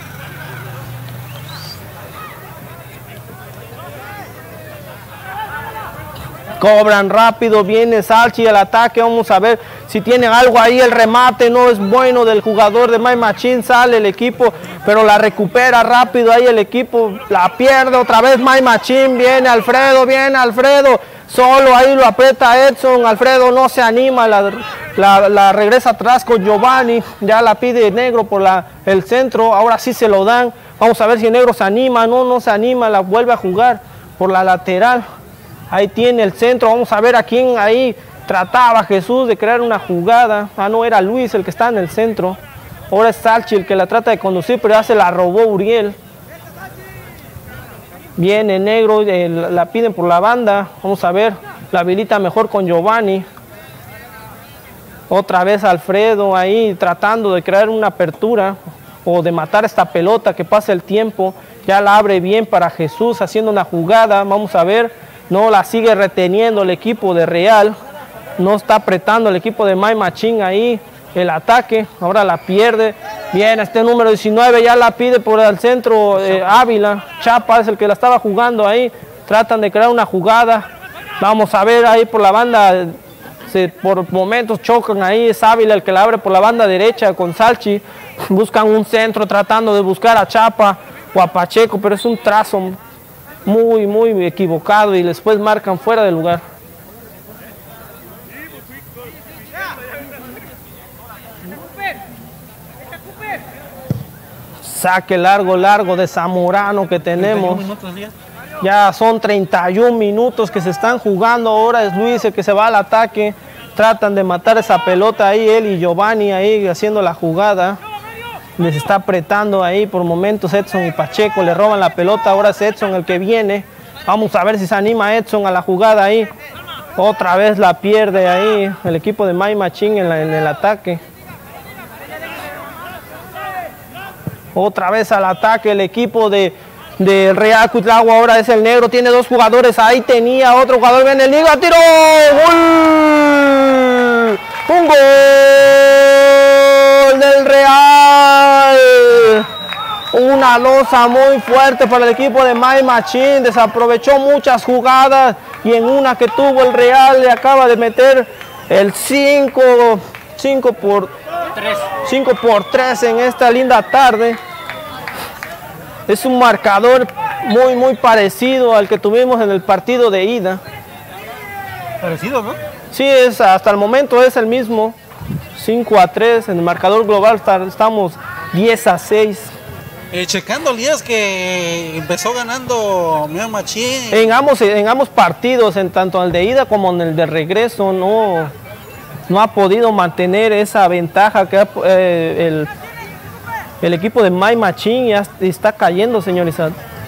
Cobran rápido, viene Salchi al ataque, vamos a ver si tiene algo ahí, el remate no es bueno del jugador de Mea Machín, sale el equipo, pero la recupera rápido ahí el equipo, la pierde otra vez Mea Machín, viene Alfredo, viene Alfredo, solo ahí lo aprieta Edson, Alfredo no se anima, la, la, la regresa atrás con Giovanni, ya la pide Negro por la, el centro, ahora sí se lo dan, vamos a ver si Negro se anima, no, no se anima, la vuelve a jugar por la lateral. Ahí tiene el centro, vamos a ver a quién ahí trataba Jesús de crear una jugada. Ah, no, era Luis el que está en el centro. Ahora es Salchi el que la trata de conducir, pero ya se la robó Uriel. Viene Negro, eh, la piden por la banda. Vamos a ver, la habilita mejor con Giovanni. Otra vez Alfredo ahí tratando de crear una apertura o de matar esta pelota que pasa el tiempo. Ya la abre bien para Jesús haciendo una jugada. Vamos a ver. No la sigue reteniendo el equipo de Real. No está apretando el equipo de Mea Machín ahí el ataque. Ahora la pierde. Bien, este número diecinueve ya la pide por el centro eh, Ávila. Chapa es el que la estaba jugando ahí. Tratan de crear una jugada. Vamos a ver ahí por la banda. Se, por momentos chocan ahí. Es Ávila el que la abre por la banda derecha con Salchi. Buscan un centro tratando de buscar a Chapa o a Pacheco, pero es un trazo muy, muy equivocado y después marcan fuera de lugar. Saque largo, largo de Zamorano que tenemos. Ya son treinta y un minutos que se están jugando. Ahora es Luis el que se va al ataque. Tratan de matar esa pelota ahí, él y Giovanni ahí haciendo la jugada. Les está apretando ahí por momentos Edson y Pacheco, le roban la pelota, ahora es Edson el que viene. Vamos a ver si se anima Edson a la jugada ahí. Otra vez la pierde ahí el equipo de Mea Machín en, la, en el ataque. Otra vez al ataque el equipo de, de Real Cuitlagua, ahora es el Negro, tiene dos jugadores, ahí tenía otro jugador, viene el Liga, tiro, ¡gol! ¡Un gol del Real! Una losa muy fuerte para el equipo de Mea Machín, desaprovechó muchas jugadas y en una que tuvo el Real le acaba de meter el cinco por tres en esta linda tarde. Es un marcador muy muy parecido al que tuvimos en el partido de ida. Parecido, ¿no? Sí, es, hasta el momento es el mismo, cinco a tres, en el marcador global estamos diez a seis. Eh, checando, Elías, que empezó ganando Mea Machín. En ambos, en ambos partidos, en tanto en el de ida como en el de regreso, no, no ha podido mantener esa ventaja que ha, eh, el, el equipo de Mea Machín ya está cayendo, señor Isaac.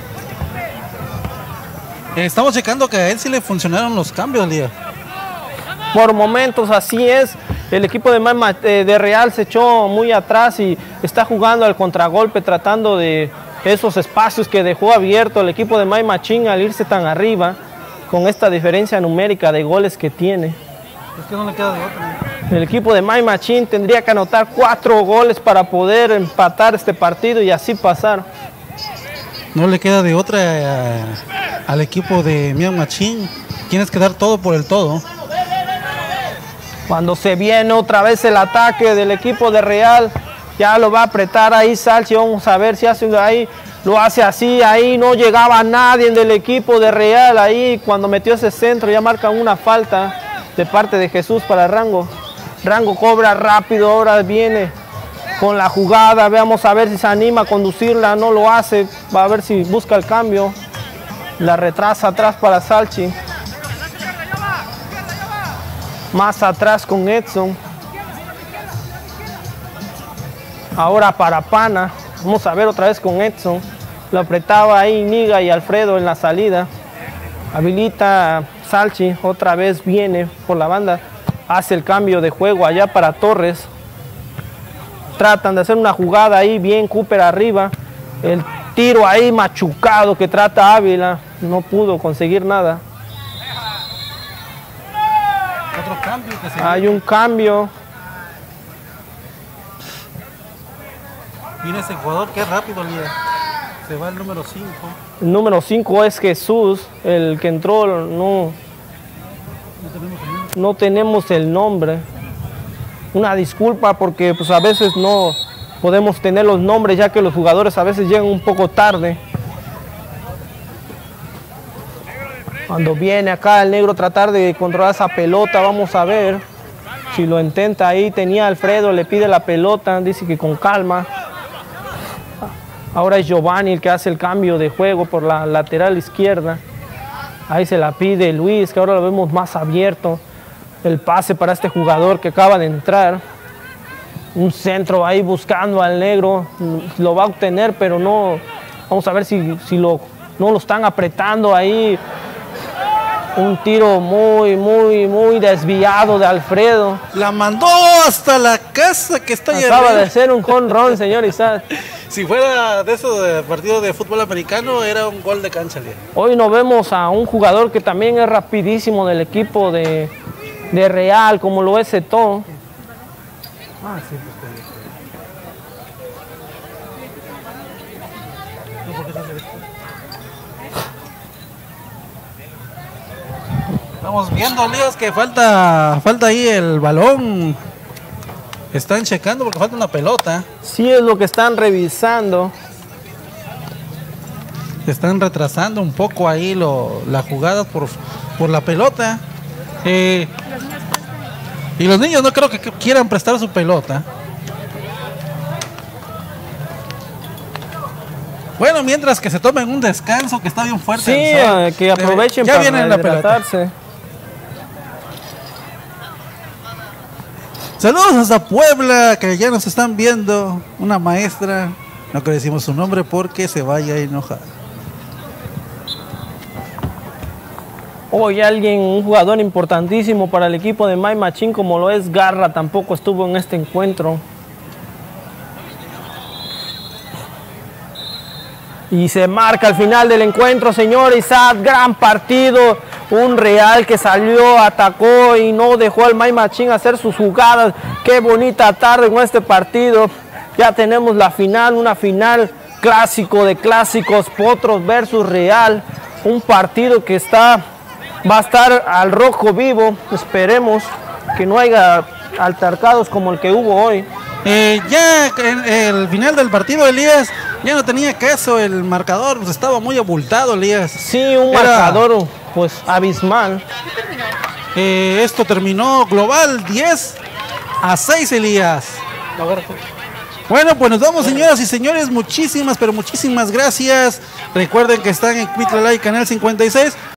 Eh, estamos checando que a él sí le funcionaron los cambios, Elías. Por momentos así es, el equipo de, Mea, de Real se echó muy atrás y está jugando al contragolpe, tratando de esos espacios que dejó abierto el equipo de Mea Machín al irse tan arriba, con esta diferencia numérica de goles que tiene. Es que no le queda de otra. El equipo de My Machine tendría que anotar cuatro goles para poder empatar este partido y así pasar. No le queda de otra eh, al equipo de My Machine. Tienes que dar todo por el todo. Cuando se viene otra vez el ataque del equipo de Real, ya lo va a apretar ahí Salchi. Vamos a ver si hace ahí, lo hace así, ahí no llegaba nadie del equipo de Real. Ahí cuando metió ese centro ya marcan una falta de parte de Jesús para Rango. Rango cobra rápido, ahora viene con la jugada. Veamos a ver si se anima a conducirla, no lo hace. Va a ver si busca el cambio. La retrasa atrás para Salchi. Más atrás con Edson. Ahora para Pana. Vamos a ver otra vez con Edson. Lo apretaba ahí Niga y Alfredo en la salida. Habilita Salchi. Otra vez viene por la banda. Hace el cambio de juego allá para Torres. Tratan de hacer una jugada ahí. Bien Cooper arriba. El tiro ahí machucado que trata Ávila. No pudo conseguir nada. Otro cambio que se Hay un cambio. Viene ese jugador que es rápido, líder. Se va el número cinco. El número cinco es Jesús, el que entró. No, no tenemos el nombre. Una disculpa porque pues a veces no podemos tener los nombres, ya que los jugadores a veces llegan un poco tarde. Cuando viene acá el negro a tratar de controlar esa pelota, vamos a ver si lo intenta ahí. Tenía Alfredo, le pide la pelota, dice que con calma. Ahora es Giovanni el que hace el cambio de juego por la lateral izquierda. Ahí se la pide Luis, que ahora lo vemos más abierto. El pase para este jugador que acaba de entrar. Un centro ahí buscando al negro. Lo va a obtener, pero no. Vamos a ver si, si lo, no lo están apretando ahí. Un tiro muy, muy, muy desviado de Alfredo. La mandó hasta la casa que está allá Acaba arriba. de ser un jonrón, señor Isaac. Si fuera de eso de partido de fútbol americano, era un gol de cancha, líder. Hoy nos vemos a un jugador que también es rapidísimo del equipo de, de Real, como lo es Eto'o. Ah, sí, pues, estamos viendo, líos, que falta falta ahí el balón. Están checando porque falta una pelota. Sí, es lo que están revisando. Están retrasando un poco ahí lo, la jugada por, por la pelota. Eh, y los niños no creo que quieran prestar su pelota. Bueno, mientras que se tomen un descanso que está bien fuerte. Sí, el sol. eh, que aprovechen ya para viene la pelota. hidratarse. Saludos hasta Puebla, que ya nos están viendo. Una maestra, no que decimos su nombre porque se vaya a enojar. Hoy alguien, un jugador importantísimo para el equipo de My Machine, como lo es Garra, tampoco estuvo en este encuentro. Y se marca el final del encuentro, señor Isaac. Gran partido. Un Real que salió, atacó y no dejó al My Machine hacer sus jugadas. Qué bonita tarde con este partido. Ya tenemos la final, una final clásico de clásicos, Potros versus Real. Un partido que está, va a estar al rojo vivo. Esperemos que no haya altercados como el que hubo hoy. Eh, ya en el final del partido, Elías, ya no tenía caso el marcador, pues estaba muy abultado, Elías. Sí, un Era, marcador pues abismal. Eh, esto terminó global diez a seis, Elías. Bueno, pues nos vamos, señoras y señores. Muchísimas, pero muchísimas gracias. Recuerden que están en Cuitlalay, canal cincuenta y seis.